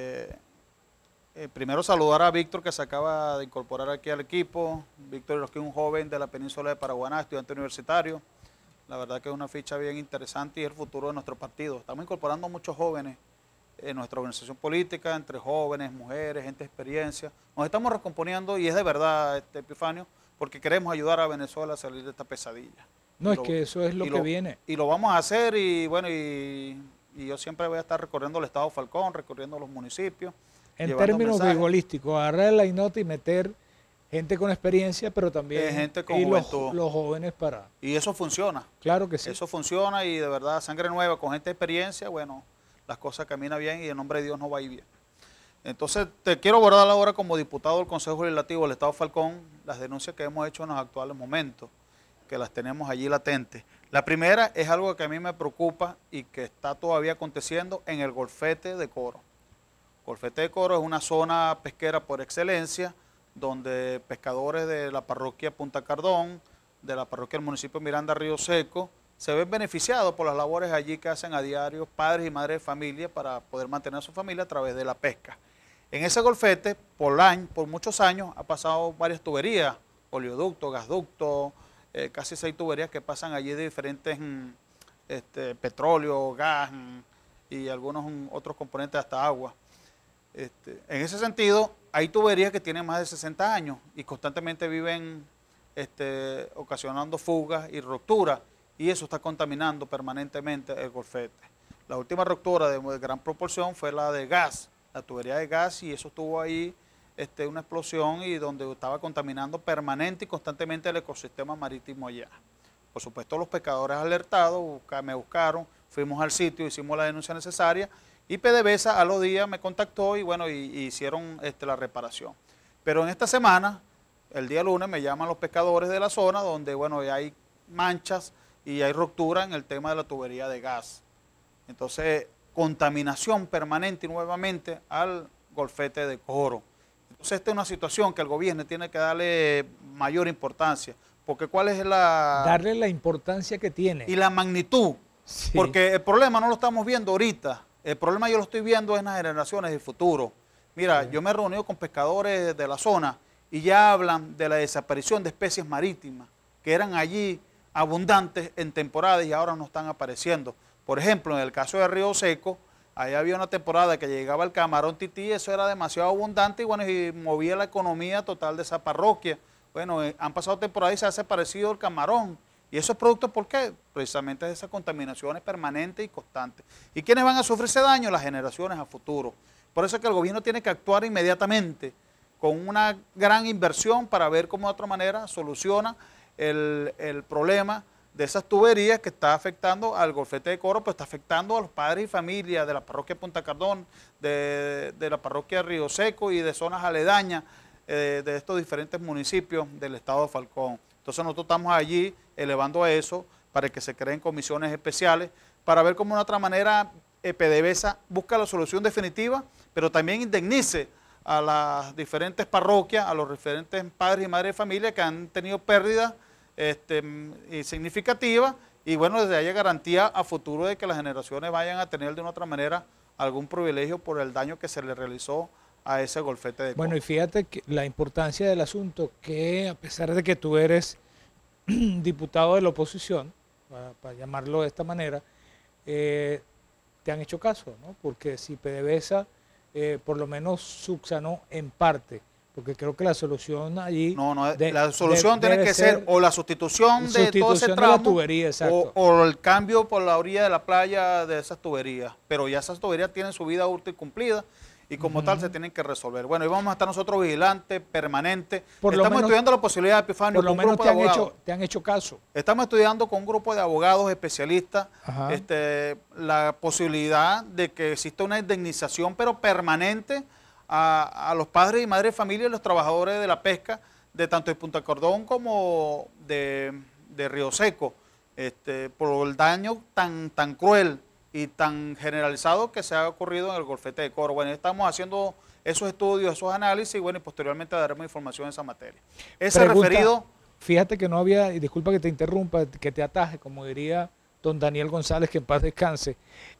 Primero saludar a Víctor, que se acaba de incorporar aquí al equipo. Víctor es un joven de la península de Paraguaná, estudiante universitario. La verdad que es una ficha bien interesante y es el futuro de nuestro partido. Estamos incorporando muchos jóvenes en nuestra organización política, entre jóvenes, mujeres, gente de experiencia. Nos estamos recomponiendo y es de verdad, Epifanio, porque queremos ayudar a Venezuela a salir de esta pesadilla. No, es que eso es lo que viene. Y lo vamos a hacer y bueno, y yo siempre voy a estar recorriendo el estado Falcón, recorriendo los municipios. En términos beisbolísticos, agarrar la nota y meter gente con experiencia, pero también gente con los jóvenes para... Y eso funciona. Claro que sí. Eso funciona y de verdad, sangre nueva con gente de experiencia, bueno, las cosas caminan bien y en nombre de Dios no va a ir bien. Entonces, te quiero abordar ahora como diputado del Consejo Legislativo del Estado Falcón las denuncias que hemos hecho en los actuales momentos, que las tenemos allí latentes. La primera es algo que a mí me preocupa y que está todavía aconteciendo en el Golfete de Coro. Golfete de Coro es una zona pesquera por excelencia, donde pescadores de la parroquia Punta Cardón, de la parroquia del municipio Miranda Río Seco, se ven beneficiados por las labores allí que hacen a diario padres y madres de familia para poder mantener a su familia a través de la pesca. En ese golfete, por muchos años, ha pasado varias tuberías, oleoductos, gasductos, casi 6 tuberías que pasan allí de diferentes petróleo, gas y algunos otros componentes hasta agua. En ese sentido, hay tuberías que tienen más de 60 años y constantemente viven ocasionando fugas y rupturas, y eso está contaminando permanentemente el golfete. La última ruptura de gran proporción fue la de gas, la tubería de gas, y eso tuvo ahí una explosión y donde estaba contaminando permanente y constantemente el ecosistema marítimo allá. Por supuesto, los pescadores alertados me buscaron, fuimos al sitio, hicimos la denuncia necesaria y PDVSA a los días me contactó y bueno, y hicieron la reparación. Pero en esta semana, el día lunes, me llaman los pescadores de la zona donde bueno, hay manchas y hay ruptura en el tema de la tubería de gas. Entonces, contaminación permanente y nuevamente al golfete de Coro. Entonces, esta es una situación que el gobierno tiene que darle mayor importancia, porque ¿cuál es la...? Darle la importancia que tiene. Y la magnitud, sí. Porque el problema no lo estamos viendo ahorita, el problema yo lo estoy viendo en las generaciones del futuro. Mira, sí. Yo me he reunido con pescadores de la zona y ya hablan de la desaparición de especies marítimas que eran allí abundantes en temporadas y ahora no están apareciendo. Por ejemplo, en el caso de Río Seco, ahí había una temporada que llegaba el camarón tití, eso era demasiado abundante y bueno, y movía la economía total de esa parroquia. Bueno, han pasado temporadas y se ha desaparecido el camarón. ¿Y eso es producto por qué? Precisamente de esas contaminaciones permanentes y constantes. ¿Y quiénes van a sufrir ese daño? Las generaciones a futuro. Por eso es que el gobierno tiene que actuar inmediatamente con una gran inversión para ver cómo de otra manera soluciona el problema de esas tuberías que está afectando al golfete de Coro, pues está afectando a los padres y familias de la parroquia Punta Cardón, de la parroquia Río Seco y de zonas aledañas de estos diferentes municipios del estado de Falcón. Entonces nosotros estamos allí elevando a eso para que se creen comisiones especiales para ver cómo de otra manera PDVSA busca la solución definitiva, pero también indemnice a las diferentes parroquias, a los diferentes padres y madres de familia que han tenido pérdidas significativas y bueno, desde ahí hay garantía a futuro de que las generaciones vayan a tener de una otra manera algún privilegio por el daño que se le realizó a ese golfete de Bueno, y fíjate que la importancia del asunto, que a pesar de que tú eres diputado de la oposición, para llamarlo de esta manera, te han hecho caso, ¿no? Porque si PDVSA por lo menos subsanó en parte, porque creo que la solución allí... la solución tiene que ser o la sustitución de todo ese tramo, de la tubería, exacto. o el cambio por la orilla de la playa de esas tuberías, pero ya esas tuberías tienen su vida útil cumplida y como tal se tienen que resolver. Bueno, y vamos a estar nosotros vigilantes, permanentes. Estamos estudiando la posibilidad, Epifanio, por lo menos te han hecho caso. Estamos estudiando con un grupo de abogados especialistas la posibilidad de que exista una indemnización, pero permanente, a los padres y madres de familia y los trabajadores de la pesca, de tanto de Punta Cordón como de Río Seco, por el daño tan cruel y tan generalizado que se ha ocurrido en el golfete de Coro. Bueno, estamos haciendo esos estudios, esos análisis, y bueno, y posteriormente daremos información en esa materia. Referido... Fíjate que no había, y disculpa que te interrumpa, que te ataje, como diría don Daniel González, que en paz descanse.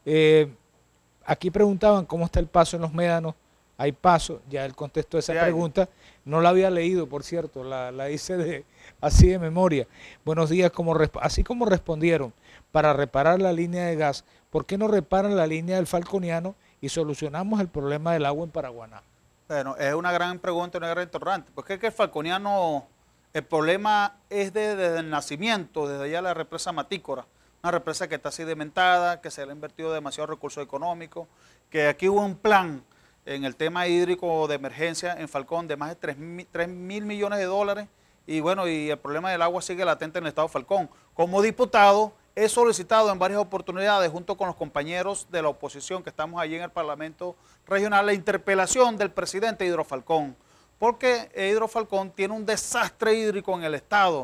Aquí preguntaban cómo está el paso en los médanos. Hay paso, ya el contexto de esa pregunta, no la había leído, por cierto, la hice así de memoria. Buenos días, así como respondieron para reparar la línea de gas, ¿por qué no reparan la línea del Falconiano y solucionamos el problema del agua en Paraguaná? Bueno, es una gran pregunta, una gran interrogante, porque es que el Falconiano, el problema es desde el nacimiento, desde allá la represa Matícora, una represa que está sedimentada, que se le ha invertido demasiado recursos económicos, que aquí hubo un plan en el tema hídrico de emergencia en Falcón de más de 3.000 millones de dólares, y bueno, y el problema del agua sigue latente en el estado de Falcón. Como diputado he solicitado en varias oportunidades, junto con los compañeros de la oposición que estamos allí en el Parlamento Regional, la interpelación del presidente de Hidrofalcón, porque Hidrofalcón tiene un desastre hídrico en el estado.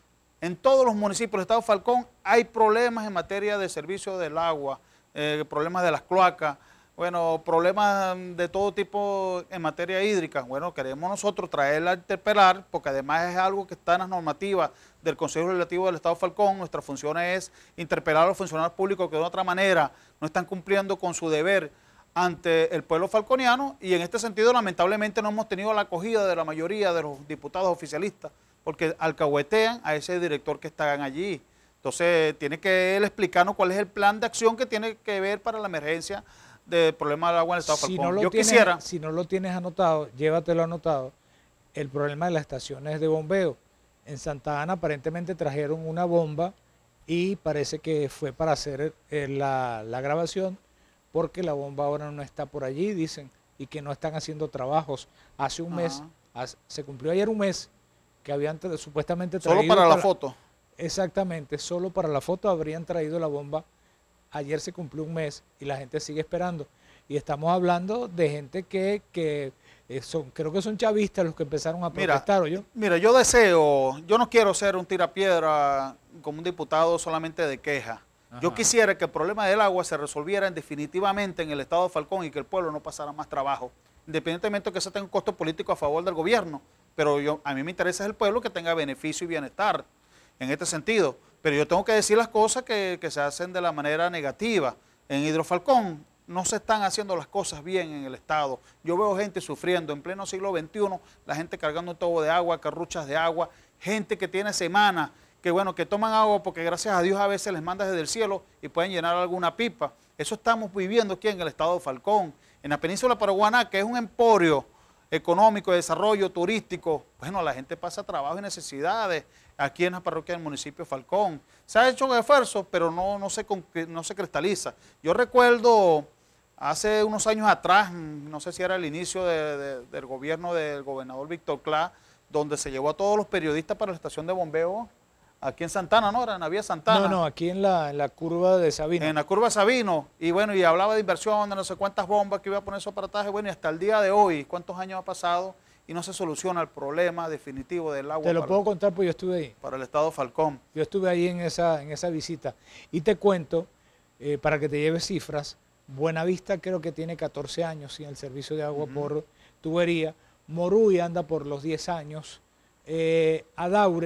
En todos los municipios del estado de Falcón hay problemas en materia de servicio del agua, problemas de las cloacas, bueno, problemas de todo tipo en materia hídrica. Bueno, queremos nosotros traerla a interpelar, porque además es algo que está en las normativas del Consejo Legislativo del Estado de Falcón. Nuestra función es interpelar a los funcionarios públicos que de otra manera no están cumpliendo con su deber ante el pueblo falconiano, y en este sentido lamentablemente no hemos tenido la acogida de la mayoría de los diputados oficialistas, porque alcahuetean a ese director que está allí. Entonces tiene que él explicarnos cuál es el plan de acción que tiene que ver para la emergencia del problema del agua en el estado de Falcón. Si no lo tienes anotado, llévatelo anotado, el problema de las estaciones de bombeo. En Santa Ana aparentemente trajeron una bomba y parece que fue para hacer la grabación, porque la bomba ahora no está por allí, dicen, y que no están haciendo trabajos. Hace un mes, se cumplió ayer un mes, que habían supuestamente traído... Solo para la foto. Exactamente, solo para la foto habrían traído la bomba. Ayer se cumplió un mes y la gente sigue esperando. Y estamos hablando de gente que creo que son chavistas los que empezaron a protestar. Mira, yo no quiero ser un tirapiedra como un diputado solamente de queja. Yo quisiera que el problema del agua se resolviera definitivamente en el estado de Falcón y que el pueblo no pasara más trabajo, independientemente de que eso tenga un costo político a favor del gobierno. Pero a mí me interesa el pueblo que tenga beneficio y bienestar en este sentido. Pero yo tengo que decir las cosas que se hacen de la manera negativa. En Hidrofalcón no se están haciendo las cosas bien en el estado. Yo veo gente sufriendo en pleno siglo XXI, la gente cargando un tubo de agua, carruchas de agua, gente que tiene semanas, que toman agua porque gracias a Dios a veces les manda desde el cielo y pueden llenar alguna pipa. Eso estamos viviendo aquí en el estado de Falcón. En la península paraguaná, que es un emporio económico, de desarrollo turístico, bueno, la gente pasa trabajo y necesidades aquí en la parroquia del municipio de Falcón. Se ha hecho un esfuerzo, pero no se cristaliza. Yo recuerdo hace unos años atrás, no sé si era el inicio del gobierno del gobernador Víctor Clá, donde se llevó a todos los periodistas para la estación de bombeo aquí en Santana, ¿no? Era en la vía Santana. No, aquí en la curva de Sabino. En la curva de Sabino. Y bueno, y hablaba de inversión, de no sé cuántas bombas que iba a poner esos aparatajes. Bueno, y hasta el día de hoy, ¿cuántos años ha pasado? Y no se soluciona el problema definitivo del agua. Te lo puedo contar porque yo estuve ahí. Para el estado de Falcón. Yo estuve ahí en esa visita. Y te cuento, para que te lleves cifras, Buenavista creo que tiene 14 años sin el servicio de agua por tubería. Moruy anda por los 10 años. Adaure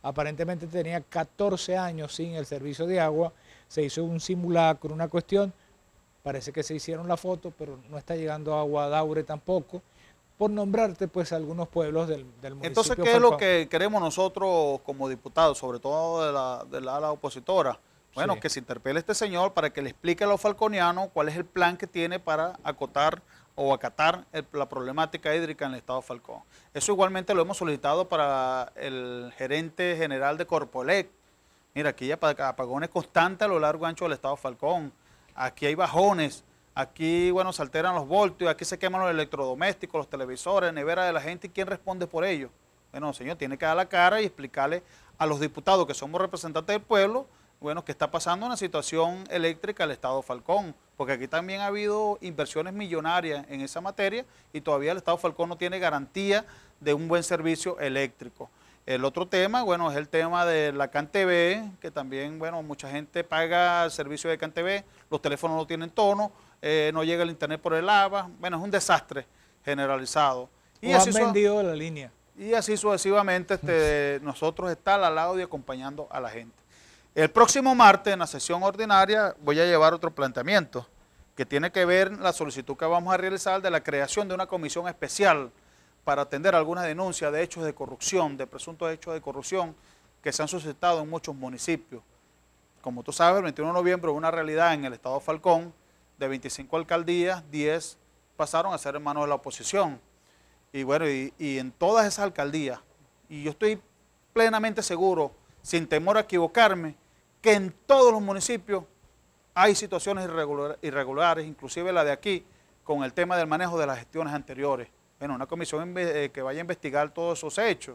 aparentemente tenía 14 años sin el servicio de agua, se hizo un simulacro, una cuestión, parece que se hicieron la foto, pero no está llegando agua a Daure tampoco, por nombrarte pues algunos pueblos del municipio. Entonces, ¿qué es lo que queremos nosotros como diputados, sobre todo de la ala opositora? Bueno, sí, que se interpele a este señor para que le explique a los falconianos cuál es el plan que tiene para acotar o acatar la problemática hídrica en el estado de Falcón. Eso igualmente lo hemos solicitado para el gerente general de Corpoelec. Mira, aquí hay apagones constantes a lo largo y ancho del estado de Falcón. Aquí hay bajones. Aquí, bueno, se alteran los voltios, aquí se queman los electrodomésticos, los televisores, neveras de la gente. ¿Y quién responde por ello? Bueno, señor, tiene que dar la cara y explicarle a los diputados que somos representantes del pueblo, bueno, que está pasando una situación eléctrica al estado de Falcón, porque aquí también ha habido inversiones millonarias en esa materia y todavía el estado de Falcón no tiene garantía de un buen servicio eléctrico. El otro tema, bueno, es el tema de la CanTV, que también, bueno, mucha gente paga el servicio de CanTV, los teléfonos no tienen tono, no llega el internet por el ABA, bueno, es un desastre generalizado. Y han vendido la línea. Y así sucesivamente nosotros estar al lado y acompañando a la gente. El próximo martes, en la sesión ordinaria, voy a llevar otro planteamiento que tiene que ver la solicitud que vamos a realizar de la creación de una comisión especial para atender algunas denuncias de hechos de corrupción, de presuntos hechos de corrupción que se han suscitado en muchos municipios. Como tú sabes, el 21 de noviembre hubo una realidad en el estado de Falcón, de 25 alcaldías, 10 pasaron a ser en manos de la oposición. Y bueno, y en todas esas alcaldías, y yo estoy plenamente seguro, sin temor a equivocarme, que en todos los municipios hay situaciones irregulares, inclusive la de aquí, con el tema del manejo de las gestiones anteriores. Bueno, una comisión que vaya a investigar todos esos hechos.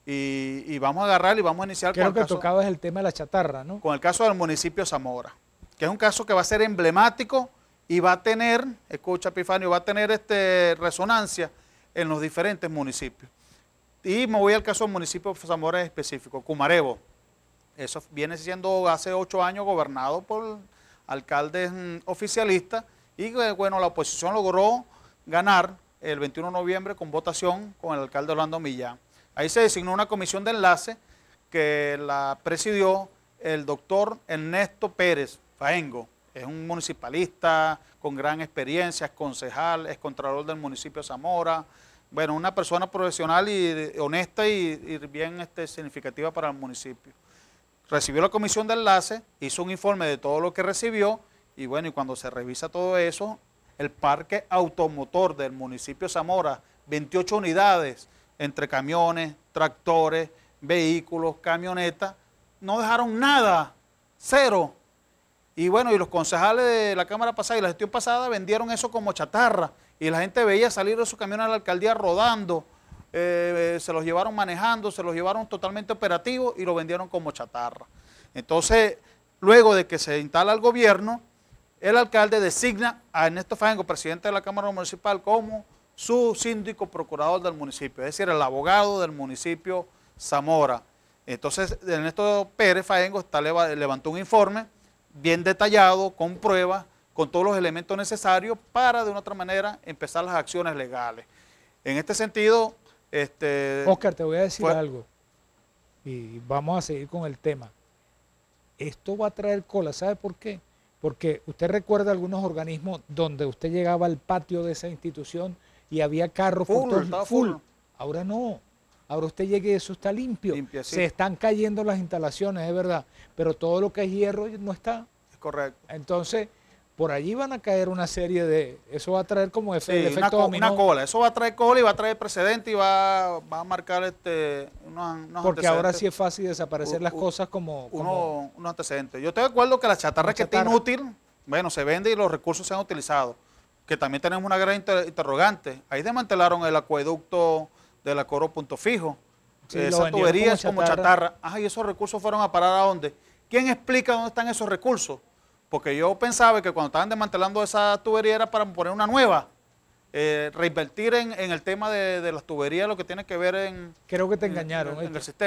Y vamos a agarrar y vamos a iniciar con el caso. Creo que tocabas el tema de la chatarra, ¿no? Con el caso del municipio de Zamora, que es un caso que va a ser emblemático y va a tener, escucha Epifanio, va a tener resonancia en los diferentes municipios. Y me voy al caso del municipio de Zamora en específico, Cumarevo. Eso viene siendo hace 8 años gobernado por alcaldes oficialistas y bueno, la oposición logró ganar el 21 de noviembre con votación con el alcalde Orlando Millán. Ahí se designó una comisión de enlace que la presidió el doctor Ernesto Pérez Faengo. Es un municipalista con gran experiencia, es concejal, es contralor del municipio de Zamora. Bueno, una persona profesional y honesta y bien significativa para el municipio. Recibió la comisión de enlace, hizo un informe de todo lo que recibió y bueno, y cuando se revisa todo eso, el parque automotor del municipio de Zamora, 28 unidades entre camiones, tractores, vehículos, camionetas, no dejaron nada, cero. Y bueno, y los concejales de la Cámara pasada y la gestión pasada vendieron eso como chatarra y la gente veía salir de sus camiones a la alcaldía rodando, se los llevaron manejando, se los llevaron totalmente operativos y lo vendieron como chatarra. Entonces, luego de que se instala el gobierno, el alcalde designa a Ernesto Faengo, presidente de la Cámara Municipal, como su síndico procurador del municipio, es decir, el abogado del municipio Zamora. Entonces, Ernesto Pérez Faengo levantó un informe bien detallado, con pruebas, con todos los elementos necesarios para, de una otra manera, empezar las acciones legales. En este sentido, Oscar, te voy a decir algo, y vamos a seguir con el tema. Esto va a traer cola, ¿sabe por qué? Porque usted recuerda algunos organismos donde usted llegaba al patio de esa institución y había carros full. Ahora no. Ahora usted llegue y eso está limpio. Se están cayendo las instalaciones, es verdad. Pero todo lo que es hierro no está. Es correcto. Entonces, por allí van a caer una serie de... Eso va a traer como efecto dominó. Una cola. Eso va a traer cola y va a traer precedente y va a marcar unos porque ahora sí es fácil desaparecer las cosas como unos antecedentes. Yo estoy de acuerdo que la chatarra que está inútil, bueno, se vende y los recursos se han utilizado. Que también tenemos una gran interrogante. Ahí desmantelaron el acueducto de la Coro Punto Fijo. Sí, esa tubería es como chatarra. Ajá, y esos recursos fueron a parar ¿a dónde? ¿Quién explica dónde están esos recursos? Porque yo pensaba que cuando estaban desmantelando esa tubería era para poner una nueva. Reinvertir en el tema de las tuberías, lo que tiene que ver en... Creo que te engañaron. En el sistema.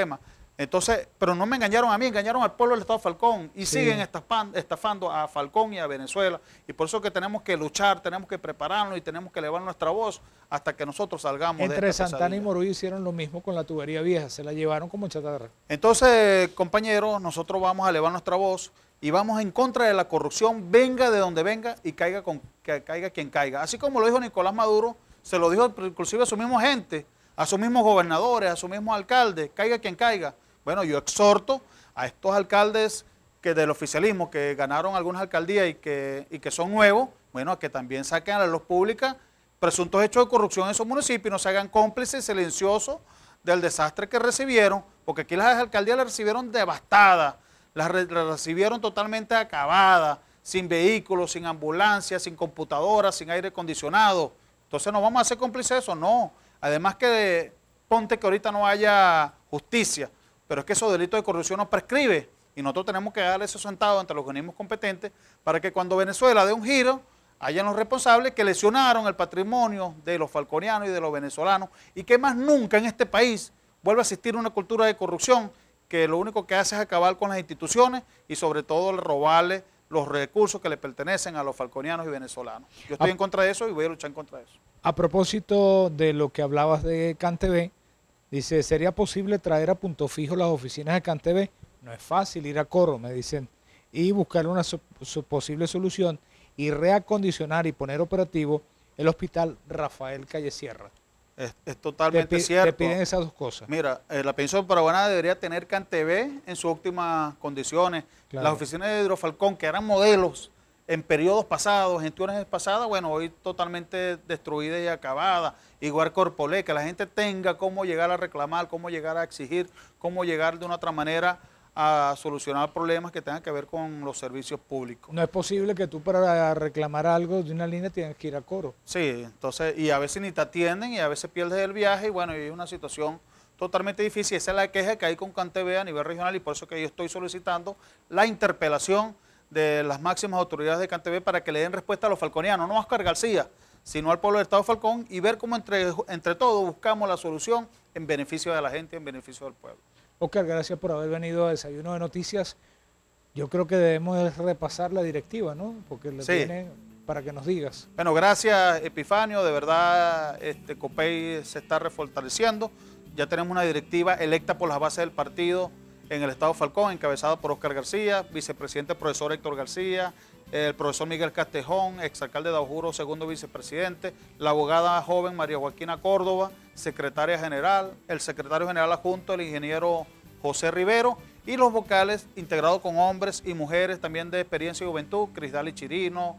Entonces, pero no me engañaron a mí, engañaron al pueblo del Estado de Falcón y siguen estafando a Falcón y a Venezuela. Y por eso que tenemos que luchar, tenemos que prepararnos y tenemos que elevar nuestra voz hasta que nosotros salgamos de esta Entre Santana pesadilla. y Moruy hicieron lo mismo con la tubería vieja, se la llevaron como chatarra. Entonces, compañeros, nosotros vamos a elevar nuestra voz y vamos en contra de la corrupción, venga de donde venga y caiga quien caiga. Así como lo dijo Nicolás Maduro, se lo dijo inclusive a su misma gente, a sus mismos gobernadores, a sus mismos alcaldes, caiga quien caiga. Bueno, yo exhorto a estos alcaldes que del oficialismo, que ganaron algunas alcaldías y que son nuevos, bueno, a que también saquen a la luz pública presuntos hechos de corrupción en esos municipios y no se hagan cómplices silenciosos del desastre que recibieron, porque aquí las alcaldías las recibieron devastadas, las recibieron totalmente acabadas, sin vehículos, sin ambulancias, sin computadoras, sin aire acondicionado. Entonces no vamos a hacer cómplices de eso, no. Además que ponte que ahorita no haya justicia, pero es que esos delitos de corrupción nos prescribe y nosotros tenemos que darle eso sentado ante los organismos competentes para que cuando Venezuela dé un giro, hayan los responsables que lesionaron el patrimonio de los falconianos y de los venezolanos y que más nunca en este país vuelva a existir una cultura de corrupción que lo único que hace es acabar con las instituciones y sobre todo robarle los recursos que le pertenecen a los falconianos y venezolanos. Yo estoy en contra de eso y voy a luchar en contra de eso. A propósito de lo que hablabas de CanTV, dice, ¿sería posible traer a punto fijo las oficinas de CanTV? No es fácil ir a Coro, me dicen, y buscar una posible solución y reacondicionar y poner operativo el hospital Rafael Calle Sierra. Es totalmente cierto. Te piden esas dos cosas. Mira, la pensión paraguana debería tener CanTV en sus óptimas condiciones. Claro. Las oficinas de Hidrofalcón, que eran modelos en periodos pasados, en gestiones pasadas, bueno, hoy totalmente destruidas y acabadas. Igual Corpolé, que la gente tenga cómo llegar a reclamar, cómo llegar a exigir, cómo llegar de una otra manera a solucionar problemas que tengan que ver con los servicios públicos. No es posible que tú para reclamar algo de una línea tengas que ir a Coro. Sí, entonces, y a veces ni te atienden y a veces pierdes el viaje y bueno, y es una situación totalmente difícil. Esa es la queja que hay con CanTV a nivel regional y por eso que yo estoy solicitando la interpelación de las máximas autoridades de CanTV para que le den respuesta a los falconianos, no a Oscar García, sino al pueblo del Estado de Falcón y ver cómo entre todos buscamos la solución en beneficio de la gente, en beneficio del pueblo. Oscar, gracias por haber venido a Desayuno de Noticias. Yo creo que debemos repasar la directiva, ¿no? Porque le tienen para que nos digas. Bueno, gracias Epifanio, de verdad COPEI se está refortaleciendo. Ya tenemos una directiva electa por las bases del partido en el Estado de Falcón, encabezada por Oscar García, vicepresidente profesor Héctor García, el profesor Miguel Castejón, exalcalde de Aujuro, segundo vicepresidente, la abogada joven María Joaquina Córdoba, secretaria general, el secretario general adjunto, el ingeniero José Rivero, y los vocales integrados con hombres y mujeres también de experiencia y juventud, Crisdali Chirino,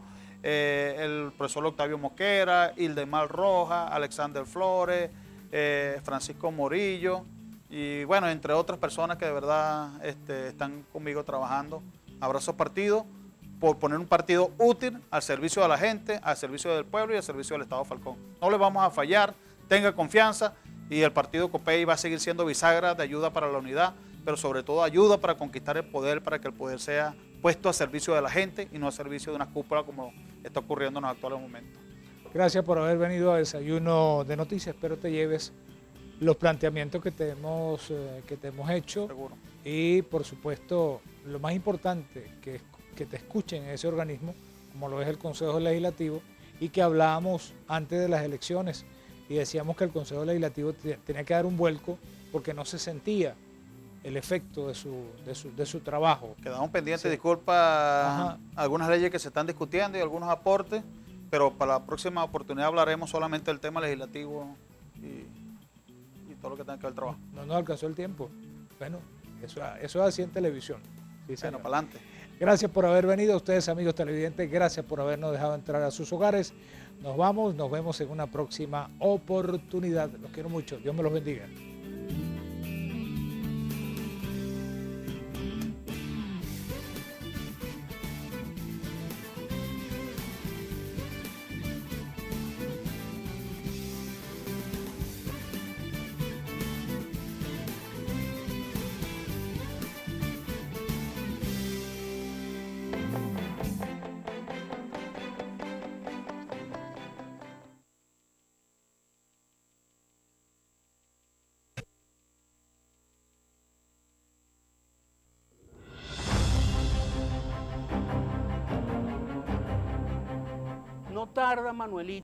el profesor Octavio Mosquera, Ildemar Roja, Alexander Flores, Francisco Morillo, y bueno, entre otras personas que de verdad están conmigo trabajando. Abrazo partido por poner un partido útil al servicio de la gente, al servicio del pueblo y al servicio del Estado de Falcón. No le vamos a fallar, tenga confianza y el partido COPEI va a seguir siendo bisagra de ayuda para la unidad, pero sobre todo ayuda para conquistar el poder, para que el poder sea puesto a servicio de la gente y no a servicio de una cúpula como está ocurriendo en los actuales momentos. Gracias por haber venido a Desayuno de Noticias. Espero te lleves los planteamientos que te hemos hecho. Seguro. Y por supuesto, lo más importante, que te escuchen en ese organismo, como lo es el Consejo Legislativo, y que hablábamos antes de las elecciones y decíamos que el Consejo Legislativo tenía que dar un vuelco porque no se sentía el efecto de su trabajo. Quedamos pendientes, disculpa, algunas leyes que se están discutiendo y algunos aportes, pero para la próxima oportunidad hablaremos solamente del tema legislativo y todo lo que tenga que ver el trabajo. No nos alcanzó el tiempo. Bueno, eso es así en televisión. Sí, bueno, para adelante. Gracias por haber venido a ustedes, amigos televidentes. Gracias por habernos dejado entrar a sus hogares. Nos vamos, nos vemos en una próxima oportunidad. Los quiero mucho. Dios me los bendiga. tarda, Manuelito.